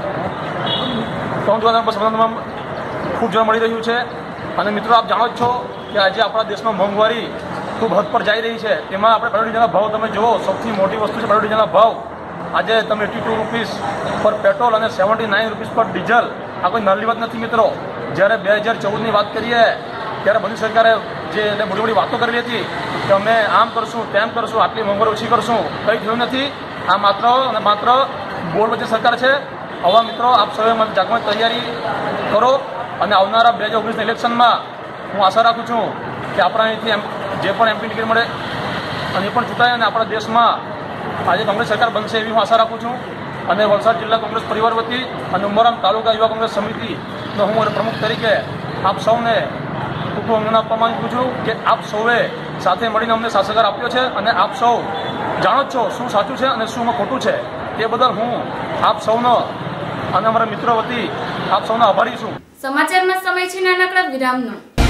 ખૂબ જોવા મળી રહ્યું છે. અને મિત્રો, આપ જાણો જ છો કે આજે આપણા દેશમાં મોંઘવારી ખૂબ હદ પર જઈ રહી છે. તેમાં આપણે પેટ્રોલ ડીઝલના ભાવ તમે જુઓ, સૌથી મોટી વસ્તુ છે પેટ્રોલ ડીઝલના ભાવ. આજે તમે 82 રૂપીસ પર પેટ્રોલ અને 79 રૂપીસ પર ડીઝલ, આ કોઈ નાની વાત નથી મિત્રો. જ્યારે 2014ની વાત કરીએ ત્યારે મોદી સરકારે જે મોટી મોટી વાતો કરેલી હતી કે અમે આમ કરશું તેમ કરશું, આટલી મોંઘવારી ઓછી કરશું, કંઈ થયું નથી. આ માત્ર અને માત્ર બોર્ડ વચ્ચે સરકાર છે. હવે મિત્રો, આપ સૌએ જાગવાની તૈયારી કરો અને આવનારા 2019ના ઇલેક્શનમાં હું આશા રાખું છું કે આપણા અહીંથી જે પણ એમપી ટિકિટ મળે અને એ પણ ચૂંટાય અને આપણા દેશમાં આજે કોંગ્રેસ સરકાર બનશે એવી હું આશા રાખું છું. અને વલસાડ જિલ્લા કોંગ્રેસ પરિવાર વતી અને ઉમરગામ તાલુકા યુવા કોંગ્રેસ સમિતિનો હું પ્રમુખ તરીકે આપ સૌને ખૂબ અભિનંદન આપવા માંગુ છું કે આપ સૌએ સાથે મળીને અમને સાથ સહકાર આપ્યો છે અને આપ સૌ જાણો જ છો શું સાચું છે અને શું ખોટું છે. તે બદલ હું આપ સૌનો અને અમારા મિત્રો વતી આપ સૌનો આભારી છું. સમાચારમાં સમય છે નાનકડા વિરામનો.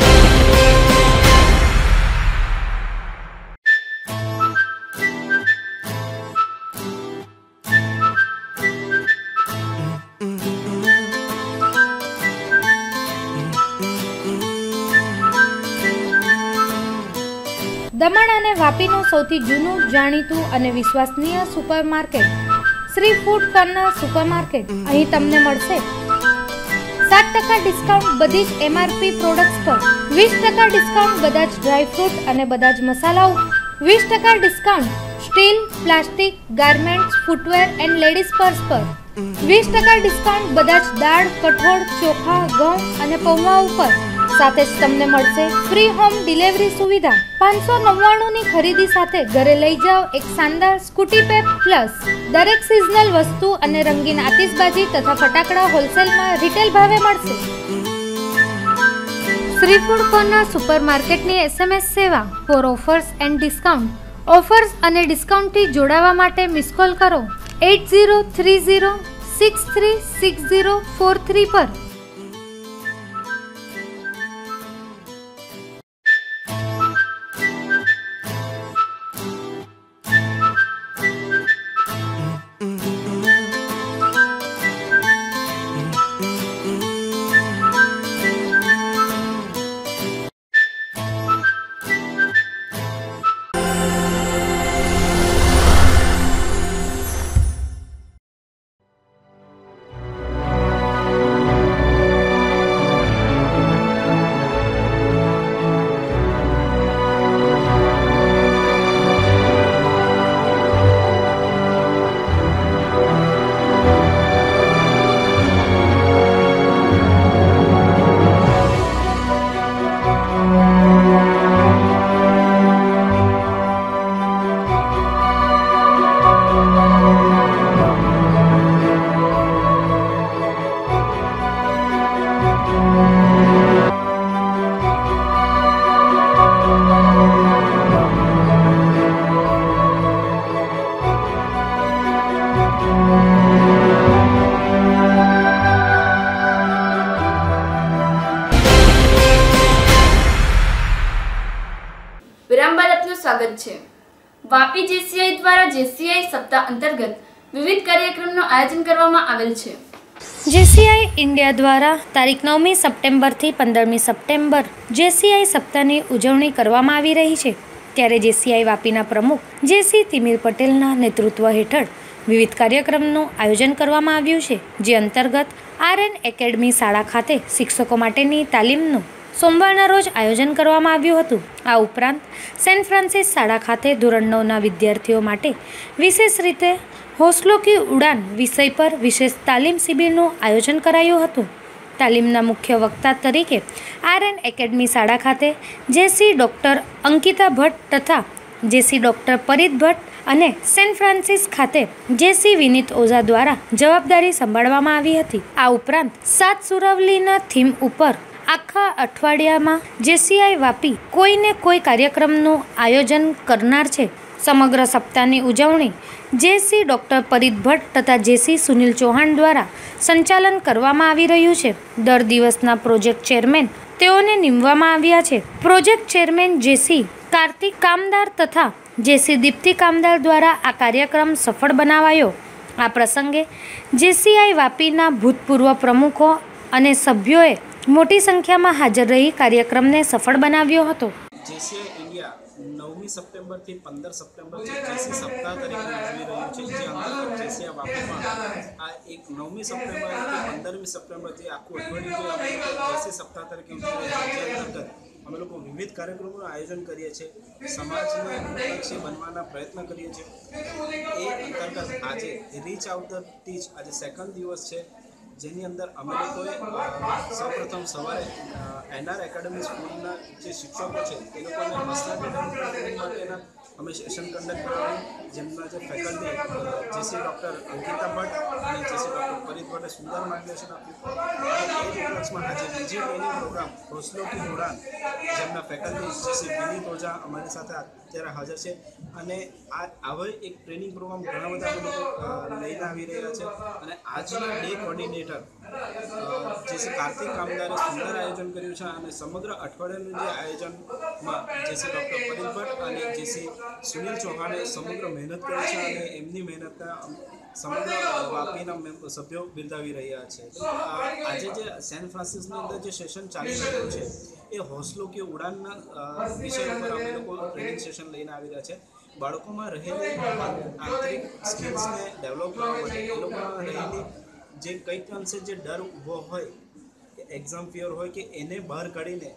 દમણ અને વાપીનું સૌથી જૂનું, જાણીતું અને વિશ્વસનીય supermarket Shri food corner supermarket. અહીં તમને મળશે 7% ડિસ્કાઉન્ટ બધી જ MRP પ્રોડક્ટ્સ પર, 20% ડિસ્કાઉન્ટ બધા જ ડ્રાય ફ્રૂટ અને બધા જ મસાલાઓ 20% discount steel, plastic, garments, footwear and ladies purse પર 20% ડિસ્કાઉન્ટ બધા જ દાળ, કઠોળ, ચોખા, ઘઉં અને પૌવા ઉપર. સાથે જ તમને મળશે ફ્રી હોમ ડિલિવરી સુવિધા. 599ની ખરીદી સાથે ઘરે લઈ જાઓ એક શાનદાર સ્કૂટી પેપ પ્લસ. દરેક સિઝનલ વસ્તુ અને રંગીન આતિશબાજી તથા ફટાકડા હોલસેલમાં રિટેલ ભાવે મળશે. શ્રી ફૂડ કોર્નર સુપરમાર્કેટની SMS સેવા for offers and discount. Offers અને ડિસ્કાઉન્ટથી જોડાવા માટે મિસ કોલ કરો 8030636043 પર. વિરામ બાદ આપનું સ્વાગત છે. વાપી JCI દ્વારા JCI સપ્તાહ અંતર્ગત વિવિધ કાર્યક્રમનું આયોજન કરવામાં આવેલ છે. JCI ઇન્ડિયા દ્વારા તારીખ 9મી સપ્ટેમ્બરથી 15મી સપ્ટેમ્બર JCI સપ્તાહની ઉજવણી કરવામાં આવી રહી છે. ત્યારે JCI વાપીના પ્રમુખ JC તિમિર પટેલના નેતૃત્વ હેઠળ વિવિધ કાર્યક્રમનું આયોજન કરવામાં આવ્યું છે. જે અંતર્ગત RN એકેડમી શાળા ખાતે શિક્ષકો માટેની તાલીમનું સોમવારના રોજ આયોજન કરવામાં આવ્યું હતું. આ ઉપરાંત સેન્ટ ફ્રાન્સિસ શાળા ખાતે ધોરણ 9ના વિદ્યાર્થીઓ માટે વિશેષ રીતે હોસલો કી ઉડાન વિષય પર વિશેષ તાલીમ શિબિરનું આયોજન કરાયું હતું. તાલીમના મુખ્ય વક્તા તરીકે RN એકેડમી શાળા ખાતે JC ડૉક્ટર અંકિતા ભટ્ટ તથા JC ડૉક્ટર પરિત ભટ્ટ અને સેન્ટ ફ્રાન્સિસ ખાતે JC વિનીત ઓઝા દ્વારા જવાબદારી સંભાળવામાં આવી હતી. આ ઉપરાંત 7 સુરવલીના થીમ ઉપર આખા અઠવાડિયામાં JCI વાપી કોઈને કોઈ કાર્યક્રમનું આયોજન કરનાર છે. સમગ્ર સપ્તાહની ઉજવણી JC ડૉક્ટર પરિત ભટ્ટ તથા JC સુનિલ ચૌહાણ દ્વારા સંચાલન કરવામાં આવી રહ્યું છે. દર દિવસના પ્રોજેક્ટ ચેરમેન તેઓને નિમવામાં આવ્યા છે. પ્રોજેક્ટ ચેરમેન JC કાર્તિક કામદાર તથા JC દીપ્તિ કામદાર દ્વારા આ કાર્યક્રમ સફળ બનાવાયો. આ પ્રસંગે JCI વાપીના ભૂતપૂર્વ પ્રમુખો અને સભ્યોએ મોટી સંખ્યામાં હાજર રહી કાર્યક્રમને સફળ બનાવ્યો હતો. JCI ઇન્ડિયા 9મી સપ્ટેમ્બરથી 15 સપ્ટેમ્બર JC સપ્તાહ તરીકે ઉજવી રહ્યું છે. જે અંતર્ગત JCI વાપીમાં આ એક 9મી સપ્ટેમ્બરથી 15મી સપ્ટેમ્બરથી આખું અઠવાડિયું JC સપ્તાહ તરીકે ઉજવી રહ્યા છે. જે અંતર્ગત અમે લોકો વિવિધ કાર્યક્રમોનું આયોજન કરીએ છીએ, સમાજને લક્ષી બનવાના પ્રયત્ન કરીએ છીએ. એ અંતર્ગત આજે રીચ આઉટ ધ ટીચ આજે સેકન્ડ દિવસ છે, જેની અંદર અમે લોકોએ સૌપ્રથમ સવારે NR એકેડમી સ્કૂલના જે શિક્ષકો છે એ લોકોને મસલા માટેના અમે સેશન કન્ડક્ટ કરાવ્યું, જેમના જે faculty JC doctor Ankita Bhatt અને JC ડૉક્ટર પરિત ભટ્ટે સુંદર માર્ગદર્શન આપ્યું. એ જ ઉપલક્ષમાં આજે બીજી ટ્રેનિંગ પ્રોગ્રામ હોસલો કી ઉડાન, જેમના ફેકલ્ટી JC વિનીત ઓઝા અમારી સાથે અત્યારે હાજર છે. અને આવો એક ટ્રેનિંગ પ્રોગ્રામ ઘણા બધા લોકો લઈને આવી રહ્યા છે. અને આજના ડે કોર્ડિનેટર JC કાર્તિક કામદારે સુંદર આયોજન કર્યું છે. અને સમગ્ર અઠવાડિયાનું જે આયોજનમાં JC ડૉક્ટર પરિત ભટ્ટ અને JC સુનિલ ચૌહાણે સમગ્ર મહેનત કરી છે. અને એમની મહેનતના સમગ્ર વાપીના સભ્યો બિરદાવી રહ્યા છે. આજે જે સેન્ટ ફ્રાન્સિસની અંદર જે સેશન ચાલી રહ્યું છે એ હોસલો કે ઉડાનના વિષય ઉપર અમે લોકો ટ્રેનિંગ સેશન લઈને આવી રહ્યા છે. બાળકોમાં રહેલી આંતરિક સ્કિલ્સને ડેવલપ કરવા માટે, એ લોકોમાં રહેલી જે કંઈક અંશે જે ડર ઊભો હોય કે એક્ઝામ ફિયર હોય કે એને બહાર કાઢીને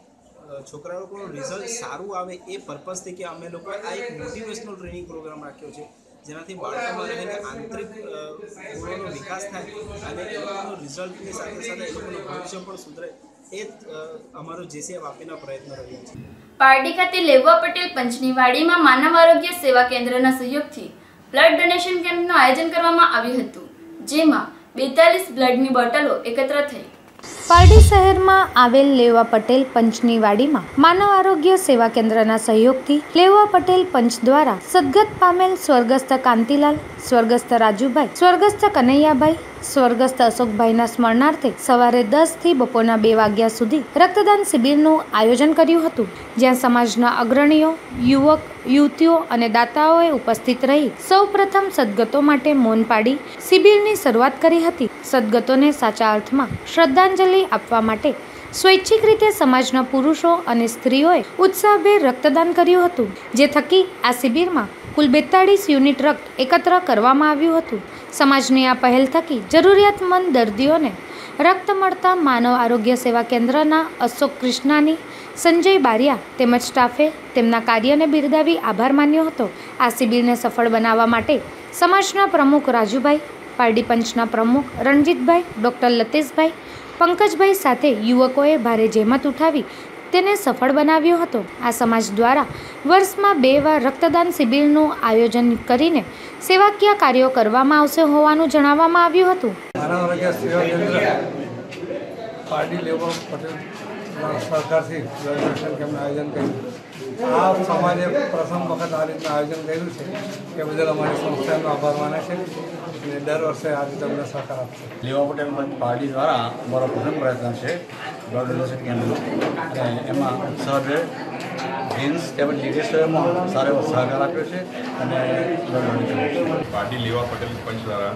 છોકરા લોકોનું રિઝલ્ટ સારું આવે એ પર્પઝથી કે અમે લોકોએ આ એક મોટિવેશનલ ટ્રેનિંગ પ્રોગ્રામ રાખ્યો છે, જેનાથી બાળકોમાં રહીને આંતરિક ગુણોનો વિકાસ થાય અને એ લોકોનું રિઝલ્ટની સાથે સાથે એ લોકોનું ભવિષ્ય પણ સુધરે, એ અમારો જેસીએ વાપીના પ્રયત્ન રહ્યા છે. પારડી ખાતે લેવા પટેલ પંચની વાડીમાં માનવ આરોગ્ય સેવા કેન્દ્રના સહયોગથી બ્લડ ડોનેશન કેમ્પનું આયોજન કરવામાં આવ્યું હતું, જેમાં 42 બ્લડની બોટલો એકત્ર થઈ. પારડી શહેરમાં આવેલ લેવા પટેલ પંચની વાડીમાં માનવ આરોગ્ય સેવા કેન્દ્રના સહયોગથી લેવા પટેલ પંચ દ્વારા સદગત પામેલ સ્વર્ગસ્થ કાંતિલાલ, સ્વર્ગસ્થ રાજુભાઈ, સ્વર્ગસ્થ કનૈયાભાઈ, સ્વર્ગસ્થ અશોકભાઈના સ્મરણાર્થે સવારે 10 થી બપોરના 2 વાગ્યા સુધી રક્તદાન શિબિરનું આયોજન કર્યું હતું, જ્યાં સમાજના અગ્રણીઓ, યુવક યુવતીઓ અને દાતાઓએ ઉપસ્થિત રહી સૌપ્રથમ સદગતો માટે મૌન પાડી શિબિરની શરૂઆત કરી હતી. સદગતોને સાચા અર્થમાં શ્રદ્ધાંજલિ આપવા માટે સ્વૈચ્છિક રીતે સમાજના પુરુષો અને સ્ત્રીઓએ ઉત્સાહભેર રક્તદાન કર્યું હતું, જે થકી આ શિબિરમાં કુલ 42 યુનિટ રક્ત એકત્ર કરવામાં આવ્યું હતું. સમાજની આ પહેલ થકી જરૂરિયાતમંદ દર્દીઓને રક્ત મળતા માનવ આરોગ્ય સેવા કેન્દ્રના અશોક કૃષ્ણાની, સંજય બારિયા તેમજ સ્ટાફે તેમના કાર્યને બિરદાવી આભાર માન્યો હતો. આ શિબિરને સફળ બનાવવા માટે સમાજના પ્રમુખ રાજુભાઈ, પારડી પંચના પ્રમુખ રણજીતભાઈ, ડૉક્ટર લતેશભાઈ, પંકજભાઈ સાથે યુવકોએ ભારે જહેમત ઉઠાવી તેને સફળ બનાવ્યો હતો. આ સમાજ દ્વારા વર્ષમાં 2 વાર રક્તદાન શિબિરનું આયોજન કરીને સેવાકીય કાર્યો કરવામાં આવશે હોવાનું જણાવવામાં આવ્યું હતું. માનવ આરોગ્ય સેવા કેન્દ્ર પારડી લેવા પટેલ સરકારથી બ્લડ ડોનેશન કેમ્પનું આયોજન કર્યું. આ સમાજે પ્રથમ વખત આ રીતનું આયોજન કર્યું છે, એ બદલ અમારી સંસ્થાનો આભાર માને છે અને દર વર્ષે આ રીતે અમને સહકાર આપશે. લેવા પટેલ પાર્ટી દ્વારા અમારો પ્રથમ પ્રયત્ન છે બ્લડ ડોનેશન કેમ્પનો, અને એમાં ઉત્સાહભેર જેન્ટ્સ તેમજ લેડીઝમાં સારો એવો સહકાર આપ્યો છે અને બ્લડ ડોનેશન પાર્ટી લેવા પટેલ પંચ દ્વારા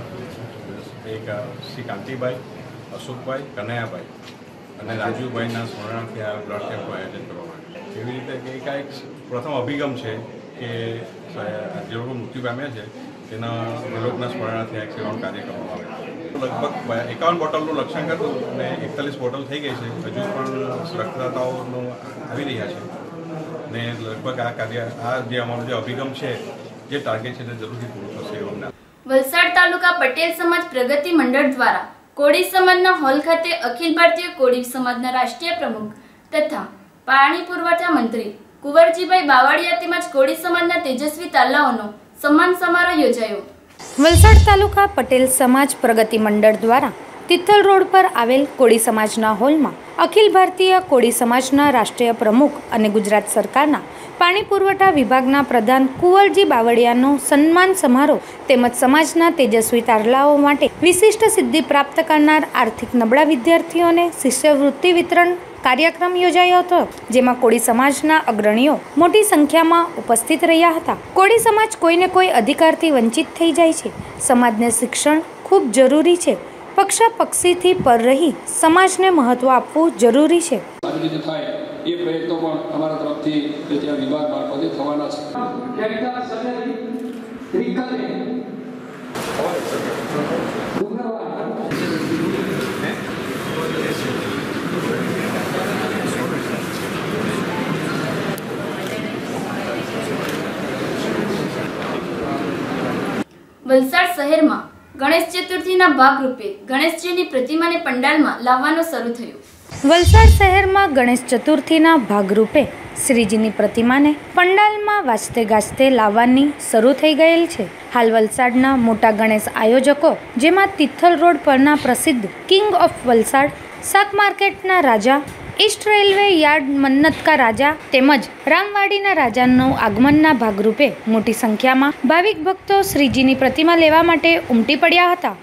એક શ્રી કાંતિભાઈ, અશોકભાઈ, કનૈયાભાઈ અને રાજુભાઈના સ્મરણાર્થે આ બ્લડ કેમ્પનું આયોજન કરવામાં આવ્યું. એવી રીતે કે એક પ્રથમ અભિગમ છે કે જે લોકો મૃત્યુ પામ્યા છે તેના લોકોના સ્મરણાર્થે એક સેવાનું કાર્ય કરવામાં આવે. લગભગ 51 બોટલનું લક્ષ્યાંક હતું અને 41 બોટલ થઈ ગઈ છે. હજુ પણ રક્તદાતાઓનો આવી રહ્યા છે ને લગભગ આ કાર્ય, આ જે અમારો જે અભિગમ છે, જે ટાર્ગેટ છે તે જરૂરથી પૂરું થશે એવું અમને. વલસાડ તાલુકા પટેલ સમાજ પ્રગતિ મંડળ દ્વારા કોળી સમાજના હોલ ખાતે અખિલ ભારતીય કોળી સમાજના રાષ્ટ્રીય પ્રમુખ તથા પાણી પુરવઠા મંત્રી કુંવરજીભાઈ બાવળિયા તેમજ કોળી સમાજના તેજસ્વી તાલાઓનો સન્માન સમારોહ યોજાયો. વલસાડ તાલુકા પટેલ સમાજ પ્રગતિ મંડળ દ્વારા તિથલ રોડ પર આવેલ કોળી સમાજના હોલમાં અખિલ ભારતીય કોળી સમાજના રાષ્ટ્રીય પ્રમુખ અને ગુજરાત સરકારના પાણી પુરવઠા વિભાગના પ્રધાન કુંવરજી બાવળિયાનો સન્માન સમારોહ તેમજ સમાજના તેજસ્વી તારલાઓ માટે વિશિષ્ટ સિદ્ધિ પ્રાપ્ત કરનાર આર્થિક નબળા વિદ્યાર્થીઓને શિષ્યવૃત્તિ વિતરણ કાર્યક્રમ યોજાયો હતો, જેમાં કોળી સમાજના અગ્રણીઓ મોટી સંખ્યામાં ઉપસ્થિત રહ્યા હતા. કોળી સમાજ કોઈને કોઈ અધિકારથી વંચિત થઈ જાય છે. સમાજને શિક્ષણ ખૂબ જરૂરી છે. પક્ષાપક્ષીથી પર રહી સમાજને મહત્વ આપવું જરૂરી છે. સારી રીતે થાય એ પ્રયત્નો પણ અમારા તરફથી ત્યાં વિભાગ મારફતે થવાના વલસાડ શહેરમાં ગણેશ ચતુર્થીના ભાગરૂપે ગણેશજીની પ્રતિમાને પંડાલમાં લાવવાનું શરૂ થયું. વલસાડ શહેરમાં ગણેશ ચતુર્થીના ભાગરૂપે શ્રીજીની પ્રતિમાને પંડાલમાં વાજતે ગાજતે લાવવાની શરૂ થઈ ગયેલ છે. હાલ વલસાડના મોટા ગણેશ આયોજકો, જેમાં તિથલ રોડ પરના પ્રસિદ્ધ કિંગ ઓફ વલસાડ, શાક માર્કેટના રાજા, ઈસ્ટ રેલવે યાર્ડ મન્નત કા રાજા તેમજ રામવાડીના રાજાનું આગમનના ભાગરૂપે મોટી સંખ્યામાં ભાવિક ભક્તો શ્રીજીની પ્રતિમા લેવા માટે ઉમટી પડ્યા હતા.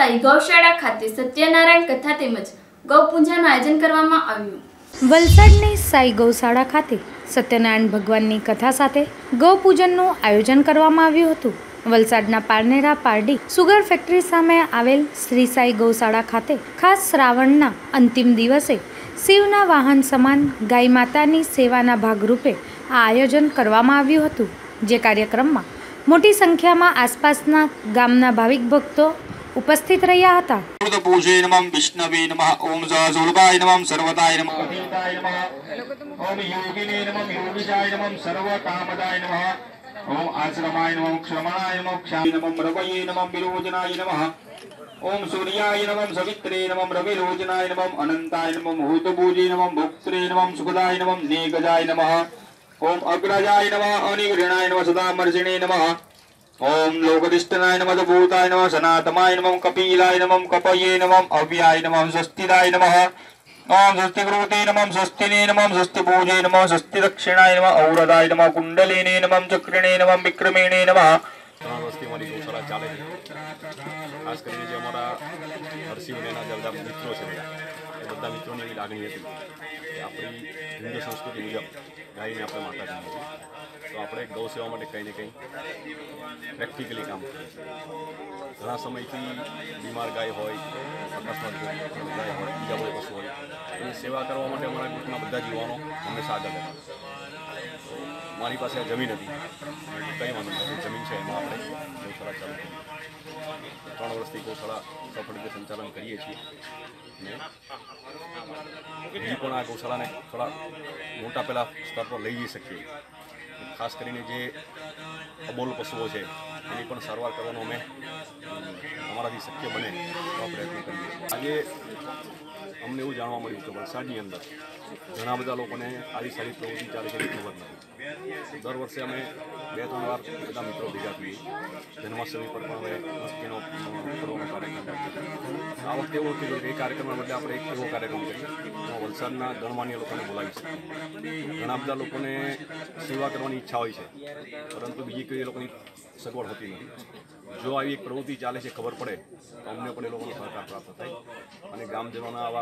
સાઈ ગૌશાળા ખાતે સત્યનારાયણ કથા તેમજ ગૌપૂજાનું આયોજન કરવામાં આવ્યું. વલસાડની સાઈ ગૌશાળા ખાતે સત્યનારાયણ ભગવાનની કથા સાથે ગૌપૂજનનું આયોજન કરવામાં આવ્યું હતું. વલસાડના પારનેરા પારડી સુગર ફેક્ટરી સામે આવેલ શ્રી સાઈ ગૌશાળા ખાતે ખાસ શ્રાવણના અંતિમ દિવસે શિવના વાહન સમાન ગાય માતાની સેવાના ભાગરૂપે આ આયોજન કરવામાં આવ્યું હતું. જે કાર્યક્રમમાં મોટી સંખ્યામાં આસપાસના ગામના ભાવિક ભક્તો ઉપસ્થિત રહ્યા હતા. પૂજે નમઃ વિષ્ણવે નમઃ ઓમ સહસોલભાય નમઃ સર્વદાય નમઃ અધિતાય નમઃ ઓમ યોગિને નમઃ યોગીજાય નમઃ સર્વકામદાય નમઃ ઓમ આશ્રમાય નમઃ ક્ષમણાય નમઃ ક્ષાય નમઃ રવયે નમઃ વિરોચનાય નમઃ ઓમ સૂર્યાય નમઃ સવિત્રે નમઃ રવિરોચનાય નમઃ અનંતાય નમઃ ભૂતભૂજે નમઃ ભુક્ત્રે નમઃ સુખદાય નમઃ નેગજાય નમઃ ओम अग्रजाय नमः अनिग्रहणाय नमः सदामर्षिणे नमः ओम लोकदिष्टनाय नमः भूताय नमः सनातमाय नमः कपिलाय नमः कपये नमः अव्याय नमः स्वस्तिदाय नमः ओम स्वस्ति कृते नमः स्वस्तिने नमः स्वस्ति पूजे नमः स्वस्ति दक्षिणाय नमः औरदाय नमः कुंडलिने नमः चक्रिणे नमः विक्रमेणे नमः. ખાસ કરીને જે અમારા હરસિંહના જે બધા મિત્રો છે એ બધા મિત્રોની એવી લાગણી હતી કે આપણી હિન્દુ સંસ્કૃતિ મુજબ ગાયને આપણે માતા ગણીએ છીએ, તો આપણે ગૌ સેવા માટે કંઈ ને કંઈ પ્રેક્ટિકલી કામ કરીએ છીએ. ઘણા સમયથી બીમાર ગાય હોય, અકસ્માત ગાય હોય, બીજા કોઈ પશુ હોય, એની સેવા કરવા માટે અમારા ગ્રુપના બધા જ યુવાનો હંમેશા આગળ હતા. મારી પાસે આ જમીન હતી, કંઈ વાંધો નથી, જમીન છે એમાં આપણે ગૌશાળા ચાલુ કરી. 3 વર્ષથી ગૌશાળા સફળ રીતે સંચાલન કરીએ છીએ અને હજી પણ આ ગૌશાળાને થોડા મોટા પહેલા સ્તર પર લઈ જઈ શકીએ. ખાસ કરીને જે અબોલ પશુઓ છે એની પણ સારવાર કરવાનો અમે અમારાથી શક્ય બને એવા પ્રયત્નો કરીએ છીએ. આજે અમને એવું જાણવા મળ્યું કે વલસાડની અંદર ઘણા બધા લોકોને આવી સારી પ્રવૃત્તિ ચાલે છે એ ખબર નથી. દર વર્ષે અમે 2-3 વાર બધા મિત્રો ભેગા થઈએ. જન્માષ્ટમી પર પણ અમે મસ્તીનો કરવાનો કાર્યક્રમ કરીએ. આ વખતે એવું થયું કે એ કાર્યક્રમના બદલે આપણે એક એવો કાર્યક્રમ કરીએ એમાં વલસાડના ગણમાન્ય લોકોને બોલાવી શકીએ. ઘણા બધા લોકોને સેવા કરવાની ઈચ્છા હોય છે, પરંતુ બીજી કોઈ લોકોની સગવડ હોતી નથી. જો આવી એક પ્રવૃત્તિ ચાલે છે ખબર પડે તો અમને પણ એ લોકોનો સહકાર પ્રાપ્ત થાય અને ગામજનોના આવા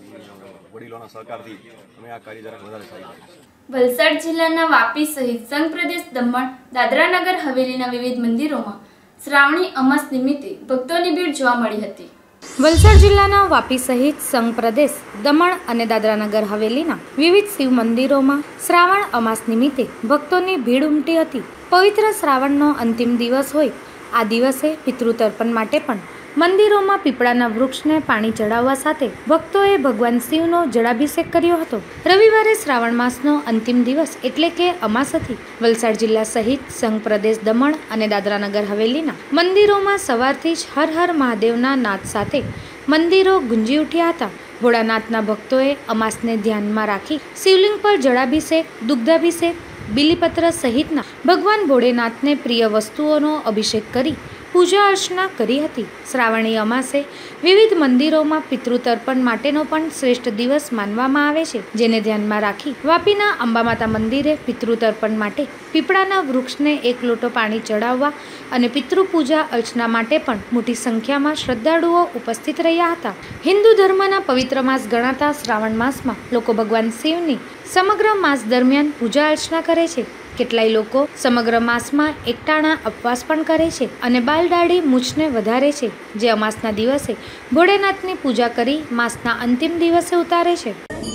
વડીલોના સહકારથી અમે આ કાર્ય જરાક વધારે સારી કરીએ. વલસાડ જિલ્લાના વાપી સહિત સંઘ પ્રદેશ દમણ દાદરાનગર હવેલીના વિવિધ મંદિરોમાં શ્રાવણી અમાસ નિમિત્તે ભક્તોની ભીડ જોવા મળી હતી. વલસાડ જિલ્લાના વાપી સહિત સંઘ પ્રદેશ દમણ અને દાદરાનગર હવેલીના વિવિધ શિવ મંદિરોમાં શ્રાવણ અમાસ નિમિત્તે ભક્તોની ભીડ ઉમટી હતી. પવિત્ર શ્રાવણનો અંતિમ દિવસ હોય આ દિવસે પિતૃતર્પણ માટે પણ મંદિરોમાં પીપળાના વૃક્ષને પાણી ચડાવવા સાથે ભક્તોએ ભગવાન શિવનો જળાભિષેક કર્યો હતો. રવિવારે શ્રાવણ માસનો અંતિમ દિવસ એટલે કે અમાસ હતી. વલસાડ જિલ્લા સહિત સંઘ પ્રદેશ દમણ અને દાદરાનગર હવેલીના મંદિરોમાં સવારથી જ હર હર મહાદેવના નાદ સાથે મંદિરો ગુંજી ઉઠ્યા હતા. ભોળાનાથના ભક્તોએ અમાસને ધ્યાનમાં રાખી શિવલિંગ પર જળાભિષેક, દુગ્ધાભિષેક, બિલીપત્ર સહિતના ભગવાન ભોળેનાથને પ્રિય વસ્તુઓનો અભિષેક કરી પૂજા અર્ચના કરી હતી. શ્રાવણી અમાસે વિવિધ મંદિરોમાં પિતૃતર્પણ માટેનો પણ શ્રેષ્ઠ દિવસ માનવામાં આવે છે, જેને ધ્યાનમાં રાખી વાપીના અંબામાતા મંદિરે પિતૃતર્પણ માટે પીપળાના વૃક્ષને 1 લોટો પાણી ચડાવવા અને પિતૃપૂજા અર્ચના માટે પણ મોટી સંખ્યામાં શ્રદ્ધાળુઓ ઉપસ્થિત રહ્યા હતા. હિન્દુ ધર્મના પવિત્ર માસ ગણાતા શ્રાવણ માસમાં લોકો ભગવાન શિવની સમગ્ર માસ દરમિયાન પૂજા અર્ચના કરે છે. કેટલાય લોકો સમગ્ર માસમાં એકટાણા ઉપવાસ પણ કરે છે અને બાલ દાઢી મૂછને વધારે છે, જે અમાસના દિવસે ભોળેનાથની પૂજા કરી માસના અંતિમ દિવસે ઉતારે છે.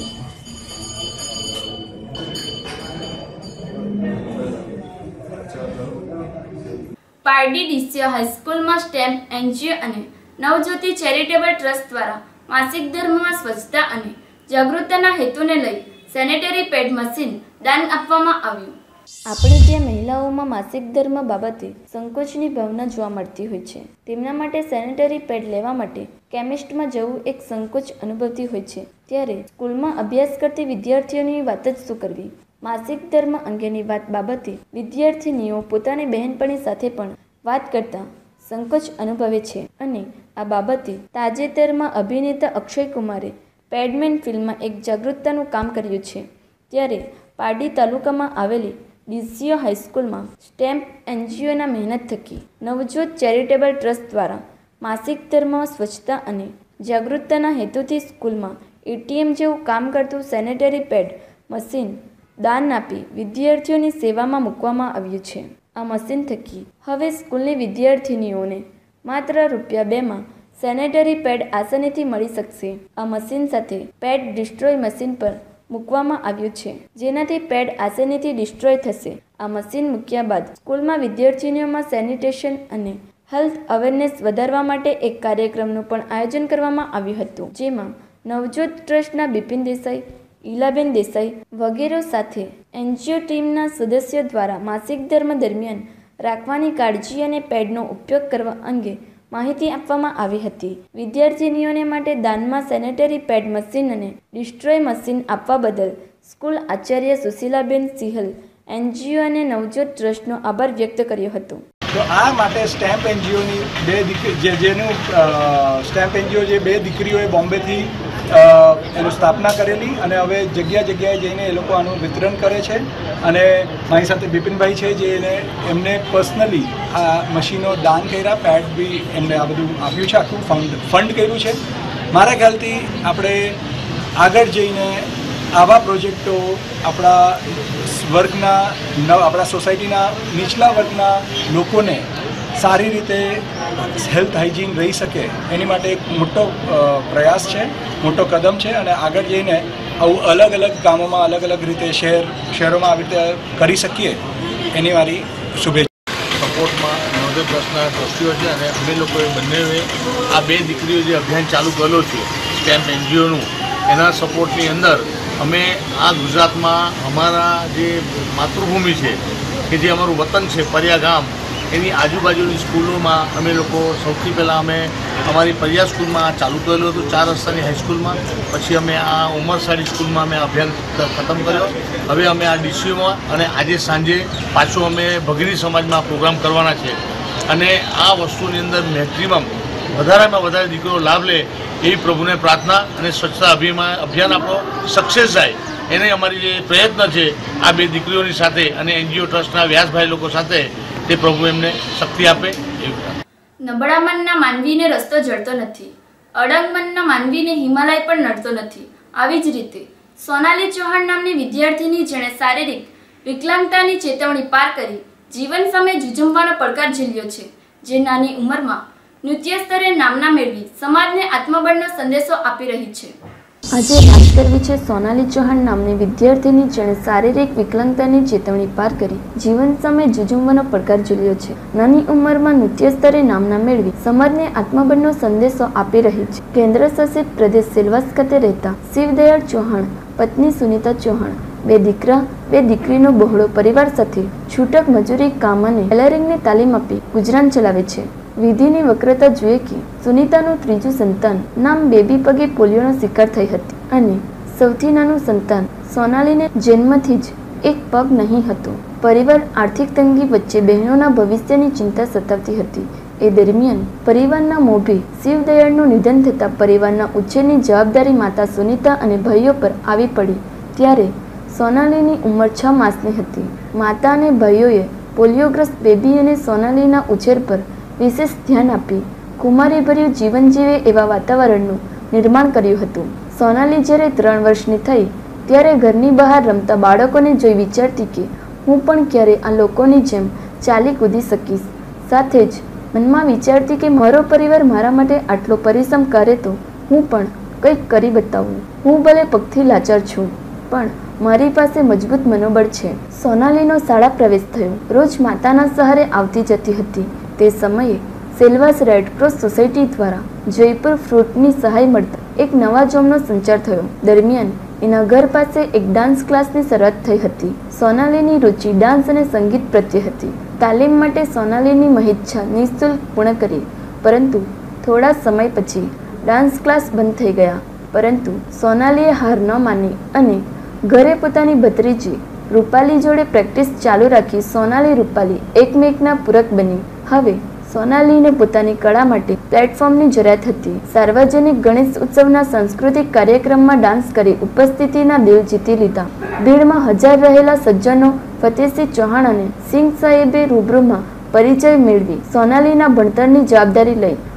પારડી ડીસીઓ હાઈસ્કૂલમાં સ્ટેમ્પ એનજીઓ અને નવજ્યોતિ ચેરિટેબલ ટ્રસ્ટ દ્વારા માસિક ધર્મમાં સ્વચ્છતા અને જાગૃતતાના હેતુને લઈ સેનેટરી પેડ મશીન દાન આપવામાં આવ્યું. આપણે ત્યાં મહિલાઓમાં માસિક ધર્મ બાબતે સંકોચની ભાવના જોવા મળતી હોય છે. તેમના માટે સેનેટરી પેડ લેવા માટે કેમિસ્ટમાં જવું એક સંકોચ અનુભવતી હોય છે. ત્યારે સ્કૂલમાં અભ્યાસ કરતી વિદ્યાર્થીઓની વાત જ શું કરવી. માસિક ધર્મ અંગેની વાત બાબતે વિદ્યાર્થીનીઓ પોતાની બહેનપણી સાથે પણ વાત કરતા સંકોચ અનુભવે છે અને આ બાબતે તાજેતરમાં અભિનેતા અક્ષય કુમારે પેડમેન ફિલ્મમાં એક જાગૃતતાનું કામ કર્યું છે. ત્યારે પારડી તાલુકામાં આવેલી ડીસીઓ હાઈસ્કૂલમાં સ્ટેમ્પ એનજીઓના મહેનત થકી નવજ્યોત ચેરિટેબલ ટ્રસ્ટ દ્વારા માસિક ધર્મ, સ્વચ્છતા અને જાગૃતતાના હેતુથી સ્કૂલમાં એટીએમ જેવું કામ કરતું સેનેટરી પેડ મશીન દાન આપી વિદ્યાર્થીઓની સેવામાં મૂકવામાં આવ્યું છે. આ મશીન થકી હવે સ્કૂલની વિદ્યાર્થિનીઓને માત્ર ₹2માં સેનેટરી પેડ આસાનીથી મળી શકશે. આ મશીન સાથે પેડ ડિસ્ટ્રોય મશીન પર મૂકવામાં આવ્યું છે, જેનાથી પેડ આસાનીથી ડિસ્ટ્રોય થશે. આ મશીન મૂક્યા બાદ સ્કૂલમાં વિદ્યાર્થીનીઓમાં સેનિટેશન અને હેલ્થ અવેરનેસ વધારવા માટે એક કાર્યક્રમનું પણ આયોજન કરવામાં આવ્યું હતું, જેમાં નવજોત ટ્રસ્ટના બિપિન દેસાઈ, ઈલાબેન દેસાઈ વગેરે સાથે એનજીઓ ટીમના સદસ્યો દ્વારા માસિક ધર્મ દરમિયાન રાખવાની કાળજી અને પેડનો ઉપયોગ કરવા અંગે માહિતી આપવામાં આવી હતી. વિદ્યાર્થીનીઓને માટે દાનમાં સેનેટરી પેડ મશીન અને ડિસ્ટ્રોય મશીન આપવા બદલ સ્કૂલ આચાર્ય સુશીલાબેન સિંહલ એનજીઓ અને નવજોત ટ્રસ્ટનો આભાર વ્યક્ત કર્યો હતો. તો આ માટે સ્ટેમ્પ એનજીઓની સ્ટેમ્પ એનજીઓ જે 2 દીકરીઓએ બોમ્બેથી એની સ્થાપના કરેલી અને હવે જગ્યાએ જઈને એ લોકો આનું વિતરણ કરે છે. અને મારી સાથે બિપિનભાઈ છે જે એમને પર્સનલી આ મશીનો દાન કર્યા, પેડ બી એમને આ બધું આપ્યું છે, આખું ફંડ કર્યું છે. મારા ખ્યાલથી આપણે આગળ જઈને આવા પ્રોજેક્ટો આપણા વર્ગના આપણા સોસાયટીના નીચલા વર્ગના લોકોને સારી રીતે હેલ્થ હાઇજીન રહી શકે એની માટે એક મોટો પ્રયાસ છે, મોટો કદમ છે. અને આગળ જઈને આવું અલગ અલગ ગામોમાં અલગ અલગ રીતે શહેરોમાં આવી રીતે કરી શકીએ એની મારી શુભેચ્છા. સપોર્ટમાં નવજોત ટ્રસ્ટના ટ્રસ્ટીઓ છે અને અમે લોકોએ બંનેએ આ 2 દીકરીઓ જે અભિયાન ચાલુ કરેલું છે સ્ટેમ્પ એનજીઓનું, એના સપોર્ટની અંદર અમે આ ગુજરાતમાં અમારા જે માતૃભૂમિ છે કે જે અમારું વતન છે પરિયા ગામ, એની આજુબાજુની સ્કૂલોમાં અમે લોકો સૌથી પહેલાં અમે અમારી પરિયા સ્કૂલમાં ચાલુ કરેલું હતું, 4 રસ્તાની હાઈસ્કૂલમાં. પછી અમે આ ઉમરસાડી સ્કૂલમાં અમે અભિયાન ખતમ કર્યો. હવે અમે આ ડીસીઓમાં અને આજે સાંજે પાછું અમે ભગીની સમાજમાં પ્રોગ્રામ કરવાના છે. અને આ વસ્તુની અંદર મેક્સિમમ વધારેમાં વધારે દીકરીઓ લાભ લે એવી પ્રભુને પ્રાર્થના અને સ્વચ્છતા અભિયાન આપણો સક્સેસ જાય એને અમારી જે પ્રયત્ન છે આ 2 દીકરીઓની સાથે અને એનજીઓ ટ્રસ્ટના વ્યાસભાઈ લોકો સાથે તે પ્રભુ એમને શક્તિ આપે. નબળા મનના માનવીને રસ્તો જડતો નથી, અડગ મનના માનવીને હિમાલય પણ નડતો નથી. આવી જ રીતે સોનાલી ચૌહાણ નામની વિદ્યાર્થીની જેણે શારીરિક વિકલાંગતાની ચેતવણી પાર કરી જીવન સામે ઝૂઝવવાનો પડકાર ઝીલ્યો છે, જે નાની ઉંમરમાં નૃત્ય સ્તરે નામના મેળવી સમાજને આત્મબળનો સંદેશો આપી રહી છે. આજે વાત કરવી છે સોનાલી ચૌહાણ નામની વિદ્યાર્થીની જેણે શારીરિક વિકલાંગતાની ચેતવણી પાર કરી જીવન સામે ઝૂઝવવાનો પડકાર ઝીલ્યો છે. નાની ઉંમરમાં નૃત્ય સ્તરે નામના મેળવી સમાજને આત્મબળનો સંદેશો આપી રહી છે. કેન્દ્ર શાસિત પ્રદેશ સેલવાસ ખાતે રહેતા શિવદયાળ ચૌહાણ, પત્ની સુનીતા ચૌહાણ, 2 દીકરા 2 દીકરીનો બહોળો પરિવાર સાથે છૂટક મજૂરી કામ અને ટેલરિંગની તાલીમ આપી ગુજરાન ચલાવે છે. વિધિની વક્રતા જોઈએ કે સુનીતાનું 3જું સંતાન નામ બેબી પગે પોલિયોનો શિકાર થઈ હતી અને સૌથી નાનું સંતાન સોનાલીને જન્મથી જ એક પગ નહીં હતો. પરિવાર આર્થિક તંગી વચ્ચે બહેનોના ભવિષ્યની ચિંતા સતાવતી હતી. એ દરમિયાન પરિવારના મોભી શિવદયાળનું નિધન થતાં પરિવારના ઉછેરની જવાબદારી માતા સુનીતા અને ભાઈઓ પર આવી પડી. ત્યારે સોનાલીની ઉંમર 6 માસની હતી. માતા અને ભાઈઓએ પોલિયોગ્રસ્ત બેબી અને સોનાલીના ઉછેર પર વિશેષ ધ્યાન આપી કુમારીભર્યું જીવન જીવે એવા વાતાવરણનું નિર્માણ કર્યું હતું. સોનાલી જ્યારે 3 વર્ષની થઈ ત્યારે ઘરની બહાર રમતા બાળકોને જોઈ વિચારતી કે હું પણ ક્યારે આ લોકોની જેમ ચાલી કૂદી શકીશ. સાથે જ મનમાં વિચારતી કે મારો પરિવાર મારા માટે આટલો પરિશ્રમ કરે તો હું પણ કંઈક કરી બતાવું. હું ભલે પગથી લાચાર છું પણ મારી પાસે મજબૂત મનોબળ છે. સોનાલીનો શાળા પ્રવેશ થયો. રોજ માતાના સહારે આવતી જતી હતી. તે સમયે સેલવાસ રેડક્રોસ સોસાયટી દ્વારા જયપુર ફ્રૂટની સહાય મળતા એક નવા જોમનો સંચાર થયો. દરમિયાન એના ઘર પાસે એક ડાન્સ ક્લાસની શરૂઆત થઈ હતી. સોનાલીની રુચિ ડાન્સ અને સંગીત પ્રત્યે હતી. તાલીમ માટે સોનાલીની મહેચ્છા નિઃશુલ્ક પૂર્ણ કરી, પરંતુ થોડા સમય પછી ડાન્સ ક્લાસ બંધ થઈ ગયા. પરંતુ સોનાલીએ હાર ન માની અને ઘરે પોતાની ભત્રીજી રૂપાલી જોડે પ્રેક્ટિસ ચાલુ રાખી. સોનાલી રૂપાલી એકમેકના પૂરક બની. હવે સોનાલીને પોતાની કળા માટે પ્લેટફોર્મની જરૂરિયાત હતી. સાર્વજનિક ગણેશ ઉત્સવના સાંસ્કૃતિક કાર્યક્રમમાં ડાન્સ કરી ઉપસ્થિતિના દિલ જીતી લીધા. ભીડમાં હાજર રહેલા સજ્જનો ફતેહસિંહ ચૌહાણ અને સિંઘ સાહેબે રૂબરૂમાં પરિચય મેળવી સોનાલીના ભણતરની જવાબદારી લઈ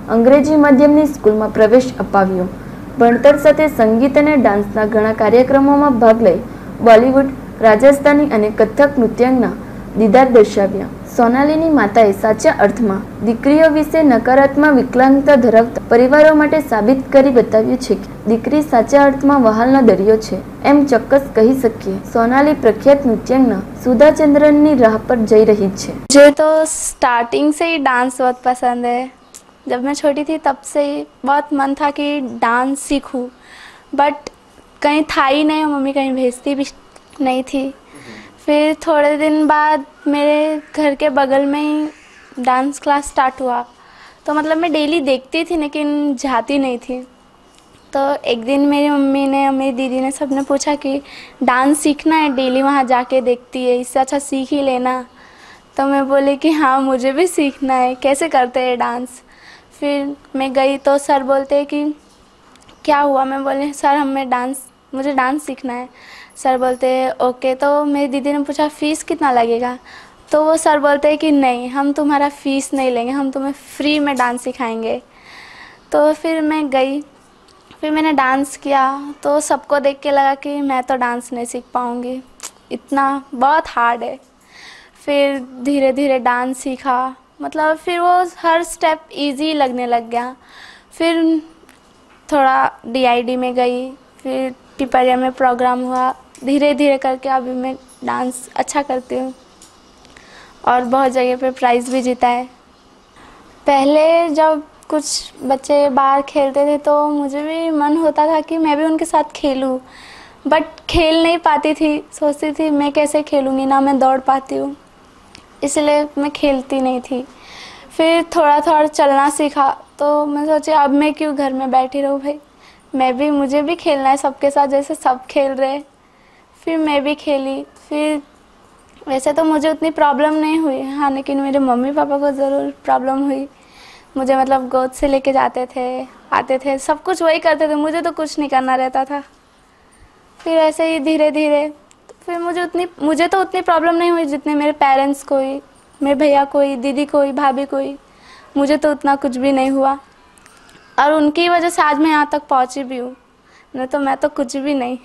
અંગ્રેજી માધ્યમની સ્કૂલમાં પ્રવેશ અપાવ્યો. ભણતર સાથે સંગીત અને ડાન્સના ઘણા કાર્યક્રમોમાં ભાગ લઈ બોલિવૂડ, રાજસ્થાની અને કથક નૃત્યના દીદાર દર્શાવ્યા. સોનાલીની માતાએ સાચા અર્થમાં દીકરીઓ વિશે નકારાત્મક વિકલાંગતા ધરાવતા પરિવારો માટે સાબિત કરી બતાવ્યું છે કે દીકરી સાચા અર્થમાં વહાલનો દરિયો છે એમ ચોક્કસ કહી શકીએ. સોનાલી प्रख्यात नृत्यज्ञ सुधा चंद्रन की राह पर जा रही है. मुझे तो स्टार्टिंग से ही डांस बहुत पसंद है. जब मैं छोटी थी तब से ही बहुत मन था कि डांस सीखूं, बट कहीं था ही नहीं, मम्मी कहीं भेजती भी नहीं थी. फिर थोड़े दिन बाद मेरे घर के बगल में ही डांस क्लास स्टार्ट हुआ, तो मतलब मैं डेली देखती थी लेकिन जाती नहीं थी. तो एक दिन मेरी मम्मी ने, मेरी दीदी ने, सबने पूछा कि डांस सीखना है, डेली वहाँ जाके देखती है, इससे अच्छा सीख ही लेना. तो मैं बोली कि हाँ मुझे भी सीखना है, कैसे करते हैं डांस. फिर मैं गई तो सर बोलते कि क्या हुआ. मैं बोली सर मुझे डांस सीखना है. सर बोलते ओके. तो मेरी दीदी ने पूछा फ़ीस कितना लगेगा. तो वो सर बोलते हैं कि नहीं, हम तुम्हारा फ़ीस नहीं लेंगे, हम तुम्हें फ्री में डांस सिखाएंगे. तो फिर मैं गई, फिर मैंने डांस किया. तो सबको देख के लगा कि मैं तो डांस नहीं सीख पाऊँगी, इतना बहुत हार्ड है. फिर धीरे धीरे डांस सीखा, मतलब फिर वो हर स्टेप इजी लगने लग गया. फिर थोड़ा DID में गई, फिर पिपरिया में प्रोग्राम हुआ. धीरे धीरे करके अभी मैं डांस अच्छा करती हूँ और बहुत जगह पे प्राइज़ भी जीता है. पहले जब कुछ बच्चे बाहर खेलते थे तो मुझे भी मन होता था कि मैं भी उनके साथ खेलूं, बट खेल नहीं पाती थी. सोचती थी मैं कैसे खेलूँगी, ना मैं दौड़ पाती हूँ, इसलिए मैं खेलती नहीं थी. फिर थोड़ा थोड़ा चलना सीखा तो मैं सोची अब मैं क्यों घर में बैठी रहूँ भाई, मुझे भी खेलना है सबके साथ जैसे सब खेल रहे. फिर मैं भी खेली. फिर वैसे तो मुझे उतनी प्रॉब्लम नहीं हुई, हाँ, लेकिन मेरे मम्मी पापा को ज़रूर प्रॉब्लम हुई. मुझे मतलब गोद से लेके जाते थे, आते थे, सब कुछ वही करते थे, मुझे तो कुछ नहीं करना रहता था. फिर ऐसे ही धीरे धीरे फिर मुझे तो उतनी प्रॉब्लम नहीं हुई जितने मेरे पेरेंट्स को ही, मेरे भैया को ही, दीदी को ही, भाभी को ही. मुझे तो उतना कुछ भी नहीं हुआ और उनकी वजह से आज मैं यहाँ तक पहुँची भी हूँ, नहीं तो मैं तो कुछ भी नहीं.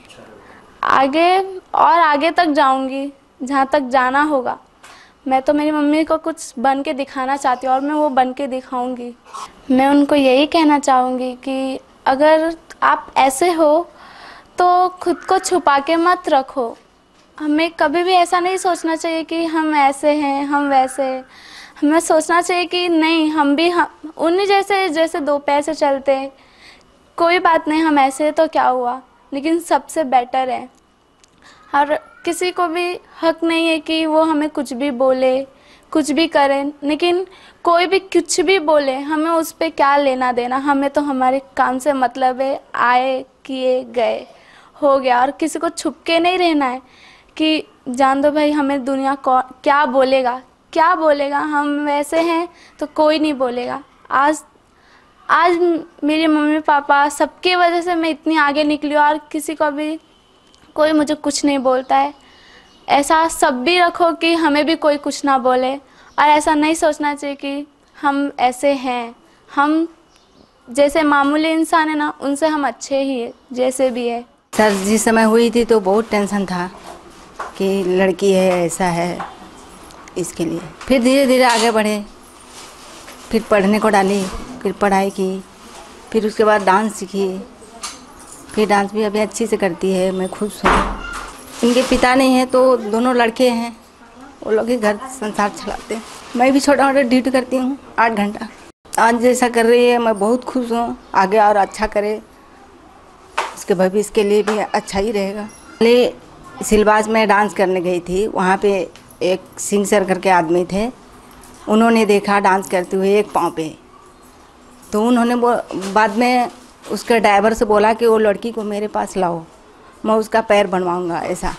आगे तक जाऊँगी जहाँ तक जाना होगा. मैं तो मेरी मम्मी को कुछ बन के दिखाना चाहती हूँ और मैं वो बन के दिखाऊँगी. मैं उनको यही कहना चाहूँगी कि अगर आप ऐसे हो तो खुद को छुपा के मत रखो. हमें कभी भी ऐसा नहीं सोचना चाहिए कि हम ऐसे हैं, हम वैसे हैं. हमें सोचना चाहिए कि नहीं, हम भी उन्हीं जैसे दो पैर से चलते, कोई बात नहीं, हम ऐसे हैं तो क्या हुआ, लेकिन सबसे बेटर है. और किसी को भी हक नहीं है कि वो हमें कुछ भी बोले, कुछ भी करें, लेकिन कोई भी कुछ भी बोले हमें उस पर क्या लेना देना. हमें तो हमारे काम से मतलब है, आए, किए, गए, हो गया. और किसी को छुप के नहीं रहना है कि जान दो भाई, हमें दुनिया क्या बोलेगा, हम वैसे हैं तो कोई नहीं बोलेगा. आज मेरे मम्मी पापा सबके वजह से मैं इतनी आगे निकली और किसी को भी कोई मुझे कुछ नहीं बोलता है. ऐसा सब भी रखो कि हमें भी कोई कुछ ना बोले, और ऐसा नहीं सोचना चाहिए कि हम ऐसे हैं, हम जैसे मामूली इंसान है ना, उनसे हम अच्छे ही है जैसे भी है. सर जिस समय हुई थी तो बहुत टेंशन था कि लड़की है, ऐसा है, इसके लिए. फिर धीरे धीरे आगे बढ़े, फिर पढ़ने को डाली, फिर पढ़ाई की, फिर उसके बाद डांस सीखी. फिर डांस भी अभी अच्छी से करती है, मैं खुश हूँ. इनके पिता नहीं है तो दोनों लड़के हैं, वो लोग ही घर संसार चलाते हैं. मैं भी छोटा मोटा ड्यूटी करती हूँ 8 घंटा. आज जैसा कर रही है मैं बहुत खुश हूँ. आगे और अच्छा करे, उसके भविष्य के लिए भी अच्छा ही रहेगा. पहले सिलवास में डांस करने गई थी, वहाँ पे एक सिंह सर करके आदमी थे, उन्होंने देखा डांस करते हुए एक पाँव पे. तो उन्होंने बाद में उसके ड्राइवर से बोला कि वो लड़की को मेरे पास लाओ, मैं उसका पैर बनवाऊंगा ऐसा.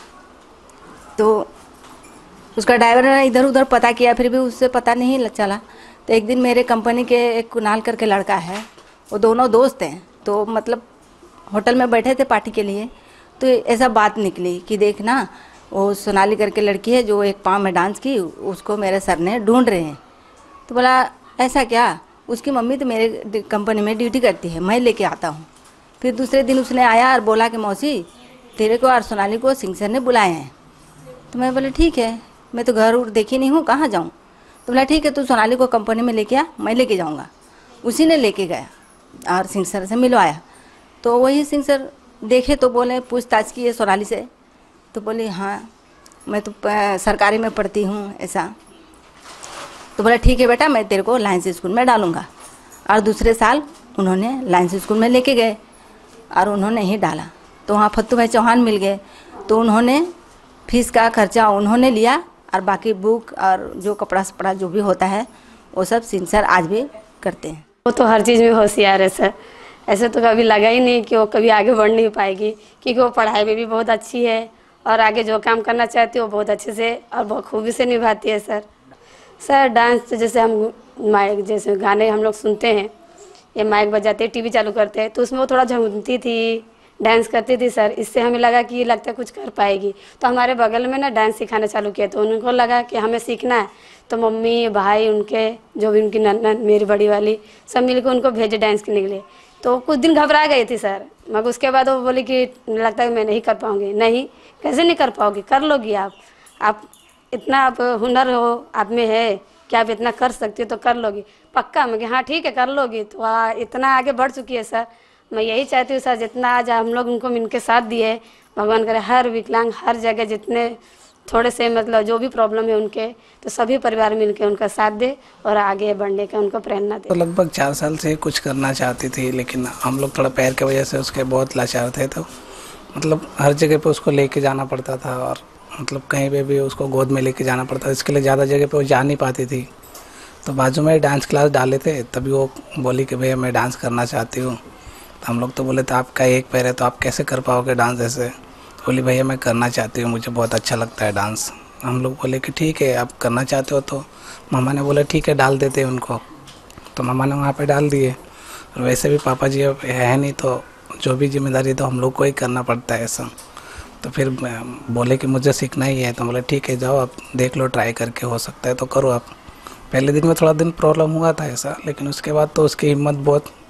तो उसका ड्राइवर ने इधर उधर पता किया, फिर भी उससे पता नहीं चला. तो एक दिन मेरे कंपनी के एक कुणाल करके लड़का है, वो दोनों दोस्त हैं, तो मतलब होटल में बैठे थे पार्टी के लिए. तो ऐसा बात निकली कि देखना वो सोनाली करके लड़की है जो एक पाँव में डांस की, उसको मेरे सर ने ढूंढ रहे हैं. तो बोला ऐसा क्या, उसकी मम्मी तो मेरे कंपनी में ड्यूटी करती है, मैं लेके आता हूँ। फिर दूसरे दिन उसने आया और बोला कि मौसी तेरे को और सोनाली को सिंह सर ने बुलाए हैं। तो मैं बोले ठीक है, मैं तो घर देखी नहीं हूँ, कहाँ जाऊँ। तो बोला ठीक है, तू सोनाली को कंपनी में लेके आ, मैं लेके जाऊँगा। उसी ने लेके गया और सिंह सर से मिलवाया। तो वही सिंह सर देखे तो बोले, पूछताछ की है सोनाली से, तो बोली हाँ मैं तो सरकारी में पढ़ती हूँ ऐसा। तो बोला ठीक है बेटा, मैं तेरे को लायंस स्कूल में डालूँगा। और दूसरे साल उन्होंने लायंस स्कूल में लेके गए और उन्होंने ही डाला। तो वहाँ फत्तू भाई चौहान मिल गए, तो उन्होंने फीस का खर्चा उन्होंने लिया और बाकी बुक और जो कपड़ा सपड़ा जो भी होता है वो सब सिंह सर आज भी करते हैं। वो तो हर चीज़ में होशियार है सर, ऐसे तो कभी लगा ही नहीं कि वो कभी आगे बढ़ नहीं पाएगी, क्योंकि वो पढ़ाई में भी बहुत अच्छी है और आगे जो काम करना चाहती है वो बहुत अच्छे से और बहुत खूबी से निभाती है सर। सर डांस तो जैसे हम माइक, जैसे गाने हम लोग सुनते हैं, ये माइक बजाते टीवी चालू करते हैं, तो उसमें वो थोड़ा झूमती थी, डांस करती थी सर। इससे हमें लगा कि ये लगता है कुछ कर पाएगी, तो हमारे बगल में ना डांस सिखाना चालू किया। तो उनको लगा कि हमें सीखना है, तो मम्मी भाई उनके जो भी उनकी नन्नन मेरी बड़ी वाली सब मिलकर उनको भेजे डांस करने के लिए। तो कुछ दिन घबरा गई थी सर, मगर उसके बाद वो बोली कि लगता है मैं नहीं कर पाऊँगी। नहीं, कैसे नहीं कर पाओगी, कर लोगी आप इतना आप हुनर हो आप में है कि आप इतना कर सकती हो, तो कर लोगी पक्का। मैं हाँ ठीक है कर लोगी। तो इतना आगे बढ़ चुकी है सर। मैं यही चाहती हूँ सर, जितना आज हम लोग उनको इनके साथ दिए, भगवान करे हर विकलांग हर जगह जितने थोड़े से मतलब जो भी प्रॉब्लम है उनके, तो सभी परिवार मिलकर उनका साथ दे और आगे बढ़ने का उनको प्रेरणा दे। तो लगभग 4 साल से कुछ करना चाहती थी, लेकिन हम लोग थोड़ा पैर की वजह से उसके बहुत लाचार थे। तो मतलब हर जगह पे उसको लेके जाना पड़ता था और मतलब कहीं पे भी उसको गोद में लेके जाना पड़ता था। इसके लिए ज़्यादा जगह पे वो जा नहीं पाती थी। तो बाजू में डांस क्लास डाले थे, तभी वो बोली कि भैया मैं डांस करना चाहती हूँ। तो हम लोग तो बोले तो आपका एक पैर है तो आप कैसे कर पाओगे डांस ऐसे। तो बोली भैया मैं करना चाहती हूँ, मुझे बहुत अच्छा लगता है डांस। हम लोग बोले कि ठीक है आप करना चाहते हो। तो मामा ने बोला ठीक है डाल देते हैं उनको। तो मामा ने वहाँ पे डाल दिए। और वैसे भी पापा जी अब है नहीं, तो जो भी जिम्मेदारी तो हम लोग को ही करना पड़ता है ऐसा। तो फिर बोले कि मुझे सीखना ही है। तो बोले ठीक है जाओ आप देख लो, ट्राई करके हो सकता है तो करो आप। पहले दिन में थोड़ा दिन प्रॉब्लम हुआ था ऐसा, लेकिन उसके बाद तो उसकी हिम्मत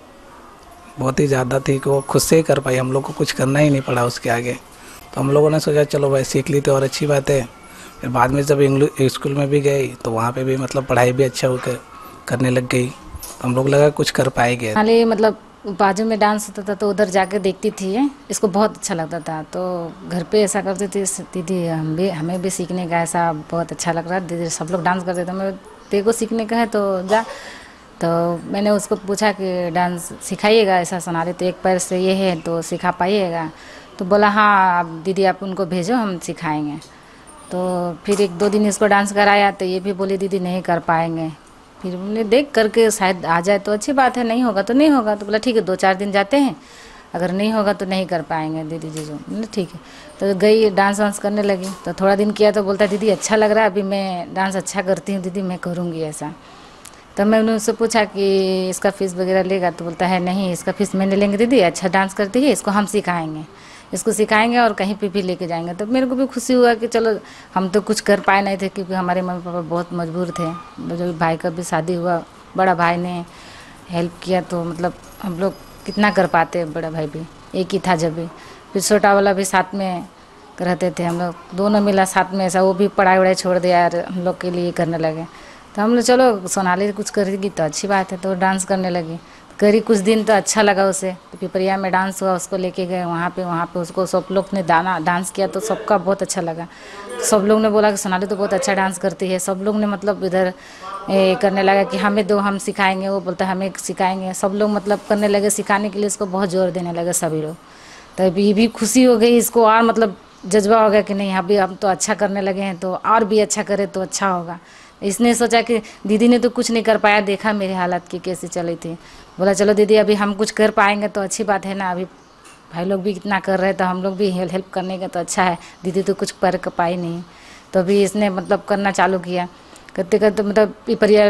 बहुत ही ज़्यादा थी कि वो खुद से ही कर पाई। हम लोग को कुछ करना ही नहीं पड़ा उसके आगे। तो हम लोगों ने सोचा चलो भाई सीख ली तो और अच्छी बात है। फिर बाद में जब इंग्लिश स्कूल में भी गई तो वहाँ पे भी मतलब पढ़ाई भी अच्छा होकर करने लग गई। तो हम लोग लगा कुछ कर पाएंगे। हालांकि मतलब बाजू में डांस होता था तो उधर जाके देखती थी, इसको बहुत अच्छा लगता था। तो घर पे ऐसा करती थी दीदी हमें भी सीखने का ऐसा बहुत अच्छा लग रहा है, दीदी सब लोग डांस करते थे, मैं तेरे को सीखने का है तो जा। तो मैंने उसको पूछा कि डांस सिखाइएगा ऐसा सोनाली तो एक पैर से ये है तो सिखा पाइएगा। तो बोला हाँ आप दीदी आप उनको भेजो हम सिखाएंगे। तो फिर 1-2 दिन इसको डांस कराया तो ये भी बोली दीदी नहीं कर पाएंगे। फिर बोले देख करके शायद आ जाए तो अच्छी बात है, नहीं होगा तो नहीं होगा। तो बोला ठीक है 2-4 दिन जाते हैं, अगर नहीं होगा तो नहीं कर पाएंगे दीदी जीजू। बोले ठीक है। तो गई डांस वांस करने लगी। तो थोड़ा दिन किया तो बोलता दीदी अच्छा लग रहा है, अभी मैं डांस अच्छा करती हूँ दीदी, मैं करूँगी ऐसा। तब मैंने उससे पूछा कि इसका फ़ीस वगैरह लेगा। तो बोलता है नहीं इसका फ़ीस मैंने लेंगे दीदी, अच्छा डांस करती है, इसको हम सिखाएंगे, इसको सिखाएंगे और कहीं पे भी लेके जाएंगे। तो मेरे को भी खुशी हुआ कि चलो हम तो कुछ कर पाए नहीं थे क्योंकि हमारे मम्मी पापा बहुत मजबूर थे। जो भाई का भी शादी हुआ, बड़ा भाई ने हेल्प किया, तो मतलब हम लोग कितना कर पाते। बड़ा भाई भी एक ही था जब भी, फिर छोटा वाला भी साथ में रहते थे, हम लोग दोनों मिला साथ में ऐसा। वो भी पढ़ाई वढ़ाई छोड़ दिया और हम लोग के लिए करने लगे। तो हम लोग चलो सोनाली कुछ करेगी तो अच्छी बात है, तो डांस करने लगी। करी कुछ दिन तो अच्छा लगा उसे। तो पिपरिया में डांस हुआ, उसको लेके गए वहाँ पे उसको सब लोग ने डांस किया तो सबका बहुत अच्छा लगा। तो सब लोग ने बोला कि सोनाली तो बहुत अच्छा डांस करती है। सब लोग ने मतलब इधर करने लगा कि हमें दो, हम सिखाएंगे। वो बोलता है हमें सिखाएंगे। सब लोग मतलब करने लगे सिखाने के लिए, इसको बहुत जोर देने लगे सभी लोग। तो ये भी खुशी हो गई इसको, और मतलब जज्बा हो गया कि नहीं अभी हम तो अच्छा करने लगे हैं तो और भी अच्छा करे तो अच्छा होगा। इसने सोचा कि दीदी ने तो कुछ नहीं कर पाया, देखा मेरी हालत की कैसी चली थी। बोला चलो दीदी अभी हम कुछ कर पाएंगे तो अच्छी बात है ना, अभी भाई लोग भी इतना कर रहे तो हम लोग भी हेल्प करने का तो अच्छा है। दीदी तो कुछ कर पाई नहीं, तो अभी इसने मतलब करना चालू किया। करते करते मतलब पिपरिया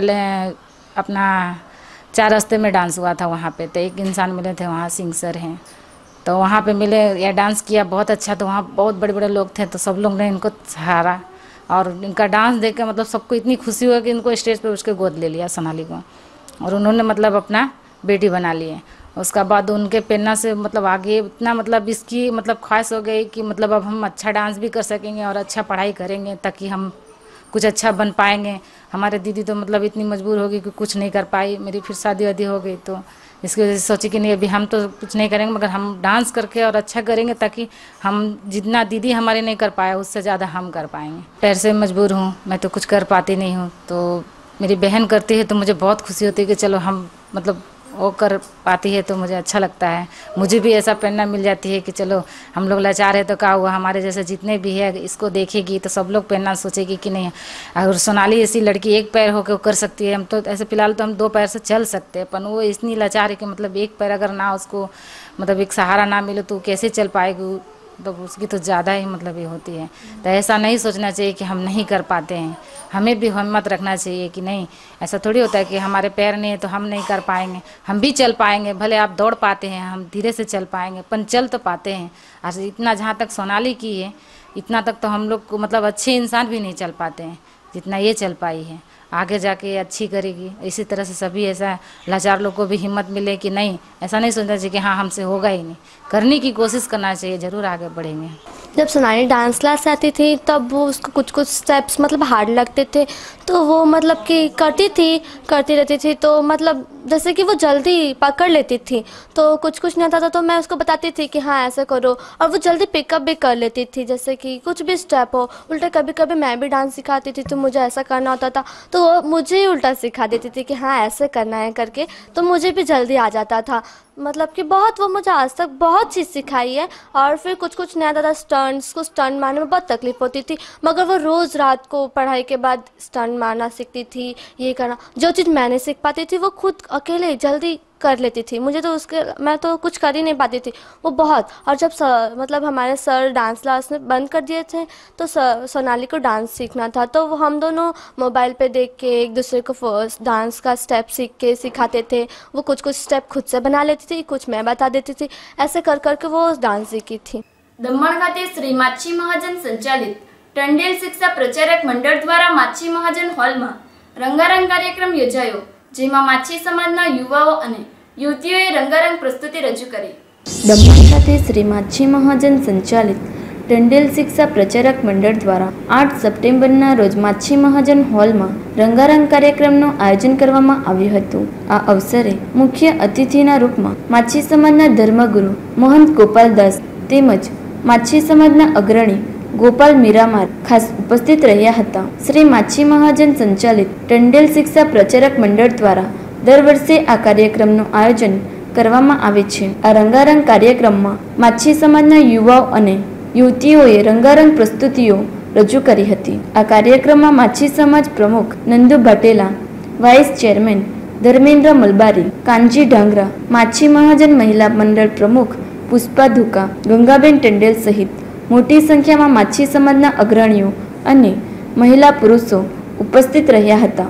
अपना 4 रास्ते में डांस हुआ था वहाँ पे। तो एक इंसान मिले थे वहाँ, सिंह सर हैं, तो वहाँ पे मिले, या डांस किया बहुत अच्छा। तो वहाँ बहुत बड़े बड़े लोग थे, तो सब लोग ने इनको सहारा और इनका डांस देख के मतलब सबको इतनी खुशी हुआ कि इनको स्टेज पे उसके गोद ले लिया सोनाली को। और उन्होंने मतलब अपना बेटी बना लिए। उसका बाद उनके प्रेरणा से मतलब आगे इतना मतलब इसकी मतलब ख्वाहिश हो गई कि मतलब अब हम अच्छा डांस भी कर सकेंगे और अच्छा पढ़ाई करेंगे ताकि हम कुछ अच्छा बन पाएंगे। हमारे दीदी तो मतलब इतनी मजबूर हो गई कि कुछ नहीं कर पाई। मेरी फिर शादी वादी हो गई तो इसकी वजह से सोची कि नहीं अभी हम तो कुछ नहीं करेंगे मगर हम डांस करके और अच्छा करेंगे ताकि हम जितना दीदी हमारे नहीं कर पाए उससे ज़्यादा हम कर पाएंगे। पैर से मजबूर हूँ, मैं तो कुछ कर पाती नहीं हूँ, तो मेरी बहन करती है तो मुझे बहुत खुशी होती है कि चलो हम मतलब वो कर पाती है तो मुझे अच्छा लगता है। मुझे भी ऐसा प्रेरणा मिल जाती है कि चलो हम लोग लाचार है तो क्या हुआ, हमारे जैसे जितने भी है इसको देखेगी तो सब लोग प्रेरणा सोचेगी कि नहीं अगर सोनाली ऐसी लड़की एक पैर होकर कर सकती है, हम तो ऐसे फिलहाल तो हम 2 पैर से चल सकते हैं पर वो इतनी लाचार है कि मतलब एक पैर अगर ना उसको मतलब एक सहारा ना मिले तो कैसे चल पाएगी, तो उसकी तो ज़्यादा ही मतलब ये होती है। तो ऐसा नहीं सोचना चाहिए कि हम नहीं कर पाते हैं, हमें भी हिम्मत रखना चाहिए कि नहीं ऐसा थोड़ी होता है कि हमारे पैर नहीं है तो हम नहीं कर पाएंगे, हम भी चल पाएंगे। भले आप दौड़ पाते हैं, हम धीरे से चल पाएंगे पर चल तो पाते हैं। आज इतना जहाँ तक सोनाली की है इतना तक तो हम लोग को मतलब अच्छे इंसान भी नहीं चल पाते हैं जितना ये चल पाई है। आगे जाके अच्छी करेगी। इसी तरह से सभी ऐसा लाचार लोग को भी हिम्मत मिले कि नहीं ऐसा नहीं सोचना चाहिए कि हाँ हमसे होगा ही नहीं, करने की कोशिश करना चाहिए, ज़रूर आगे बढ़ेंगे। जब सोनाली डांस क्लास आती थी तब वो उसको कुछ कुछ स्टेप्स मतलब हार्ड लगते थे तो वो मतलब कि करती रहती थी तो मतलब जैसे कि वो जल्दी पकड़ लेती थी। तो कुछ नहीं आता था तो मैं उसको बताती थी कि हाँ ऐसे करो और वो जल्दी पिकअप भी कर लेती थी। जैसे कि कुछ भी स्टेप हो, उल्टा कभी कभी मैं भी डांस सिखाती थी तो मुझे ऐसा करना होता था तो वो मुझे ही उल्टा सिखा देती थी कि हाँ ऐसे करना है करके, तो मुझे भी जल्दी आ जाता था। मतलब कि बहुत वो मुझे आज तक बहुत चीज़ सिखाई है। और फिर कुछ नहीं आता था, स्टंट मारने में बहुत तकलीफ होती थी मगर वो रोज़ रात को पढ़ाई के बाद स्टंट मारना सीखती थी। ये करना जो चीज़ मैंने सीख पाती थी वो खुद अकेले जल्दी कर लेती थी। मुझे तो मैं तो कुछ कर ही नहीं पाती थी वो बहुत। और जब मतलब हमारे सर डांस क्लास में बंद कर दिए थे तो सोनाली को डांस सीखना था तो वो हम दोनों मोबाइल पे देख के एक दूसरे को डांस का स्टेप सीख के सिखाते थे। वो कुछ स्टेप खुद से बना लेती थी, कुछ मैं बता देती थी, ऐसे कर के वो डांस सीखी थी। दमण खाते श्री माछी महाजन संचालित टंडेल शिक्षा प्रचारक मंडल द्वारा माछी महाजन हॉल में रंगारंग कार्यक्रम योजायो, જેમાં માછી સમાજના યુવાઓ અને યુવતીઓએ રંગારંગ પ્રસ્તુતિ રજૂ કરી। દમણ ખાતે શ્રી માછી મહાજન સંચાલિત ટંડેલ શિક્ષા પ્રચારક મંડળ દ્વારા 8 સપ્ટેમ્બરના રોજ માછી મહાજન હોલમાં રંગારંગ કાર્યક્રમનું આયોજન કરવામાં આવ્યું હતું। આ અવસરે મુખ્ય અતિથિના રૂપમાં માછી સમાજના ધર્મગુરુ મહંત ગોપાલદાસ તેમજ માછી સમાજના અગ્રણી गोपाल मीरामार खास उपस्थित રહ્યા હતા। श्री माछी महाजन संचालित टंडेल शिक्षा प्रचारक मंडल द्वारा दर वर्षे आ कार्यक्रमનું आयोजन કરવામાં આવે છે। આ રંગારંગ કાર્યક્રમમાં માછી સમાજના યુવાઓ અને યુવતીઓએ રંગારંગ પ્રસ્તુતિઓ રજૂ કરી હતી। આ કાર્યક્રમમાં માછી સમાજ પ્રમુખ નંદુ ભાટેલા, વાઇસ ચેરમેન ધર્મેન્દ્ર મલબારી, કાનજી ઢાંગરા, માછી મહાજન મહિલા મંડળ પ્રમુખ પુષ્પા ધુકા, ગંગાબેન ટંડેલ સહિત મોટી સંખ્યામાં માછી સમાજના અગ્રણીઓ અને મહિલા પુરુષો ઉપસ્થિત રહ્યા હતા।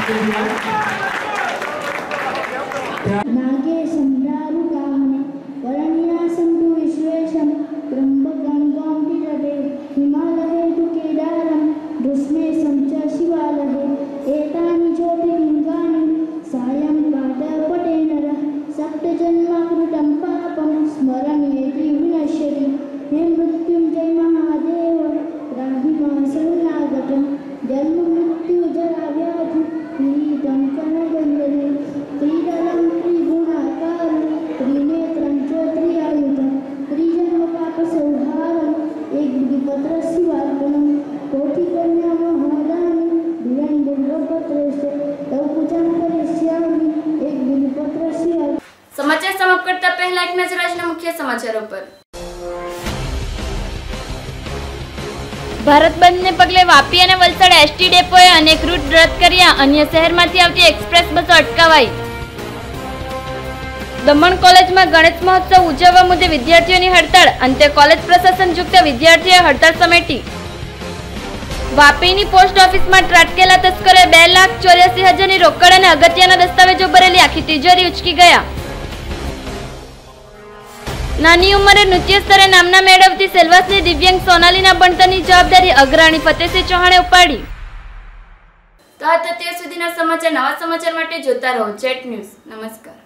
नागेशं दारुकाहने वरन्यासं तु विश्वेशं त्र्यम्बकं गौम्भीरवे हिमालये तु केदारं दुष्मेशं च शिवालये एतानि ज्योतिर्लिङ्गानि सायं पादपटे नरः सप्तजन्माकृतं पापं स्मरण्येति विनश्यति हे मृत्युञ्जय महादेव राहि मां शरणागतं जन्म मृत्यु जरा व्याधि पीडितं कनगन्दरे त्रिदलं त्रिगुणाकारं त्रिनेत्रं च त्रियायुधं त्रिजन्मपापसंहारम् एकबिल्वपत्रशिवार्पणं कोटिकन्यामहोदानि धुरन्धुर्वपत्रस्य तव पूजां करिष्यामि एकबिल्वपत्रशिवार्पणं। સમાચાર સમાપ્ત કરતા પહેલા એક નજર આજના મુખ્ય સમાચારો પર। ભારત બંધને પગલે વાપી અને વલસાડ એસટી ડેપોએ અનેક રૂટ રદ કર્યા, અન્ય શહેરમાંથી આવતી એક્સપ્રેસ બસો અટકાવાઈ। દમણ કોલેજમાં ગણેશ મહોત્સવ ઉજવવા મુદ્દે વિદ્યાર્થીઓની હડતાળ, અંતે કોલેજ પ્રશાસન ઝૂકતા વિદ્યાર્થીઓએ હડતાળ સમેટી। વાપીની પોસ્ટ ઓફિસમાં ત્રાટકેલા તસ્કરોએ 2,84,000ની રોકડ અને અગત્યના દસ્તાવેજો ભરેલી આખી તિજોરી ઉચકી ગયા। નાની ઉંમરે નૃત્ય સ્તરે નામના મેળવતી સેલ્વાસની દિવ્યાંગ સોનાલીના ભણતરની જવાબદારી અગ્રણી ફતેહસિંહ ચૌહાણે ઉપાડી। તો આ અત્યાર સુધીના સમાચાર, નવા સમાચાર માટે જોતા રહો જેટ ન્યૂઝ। નમસ્કાર।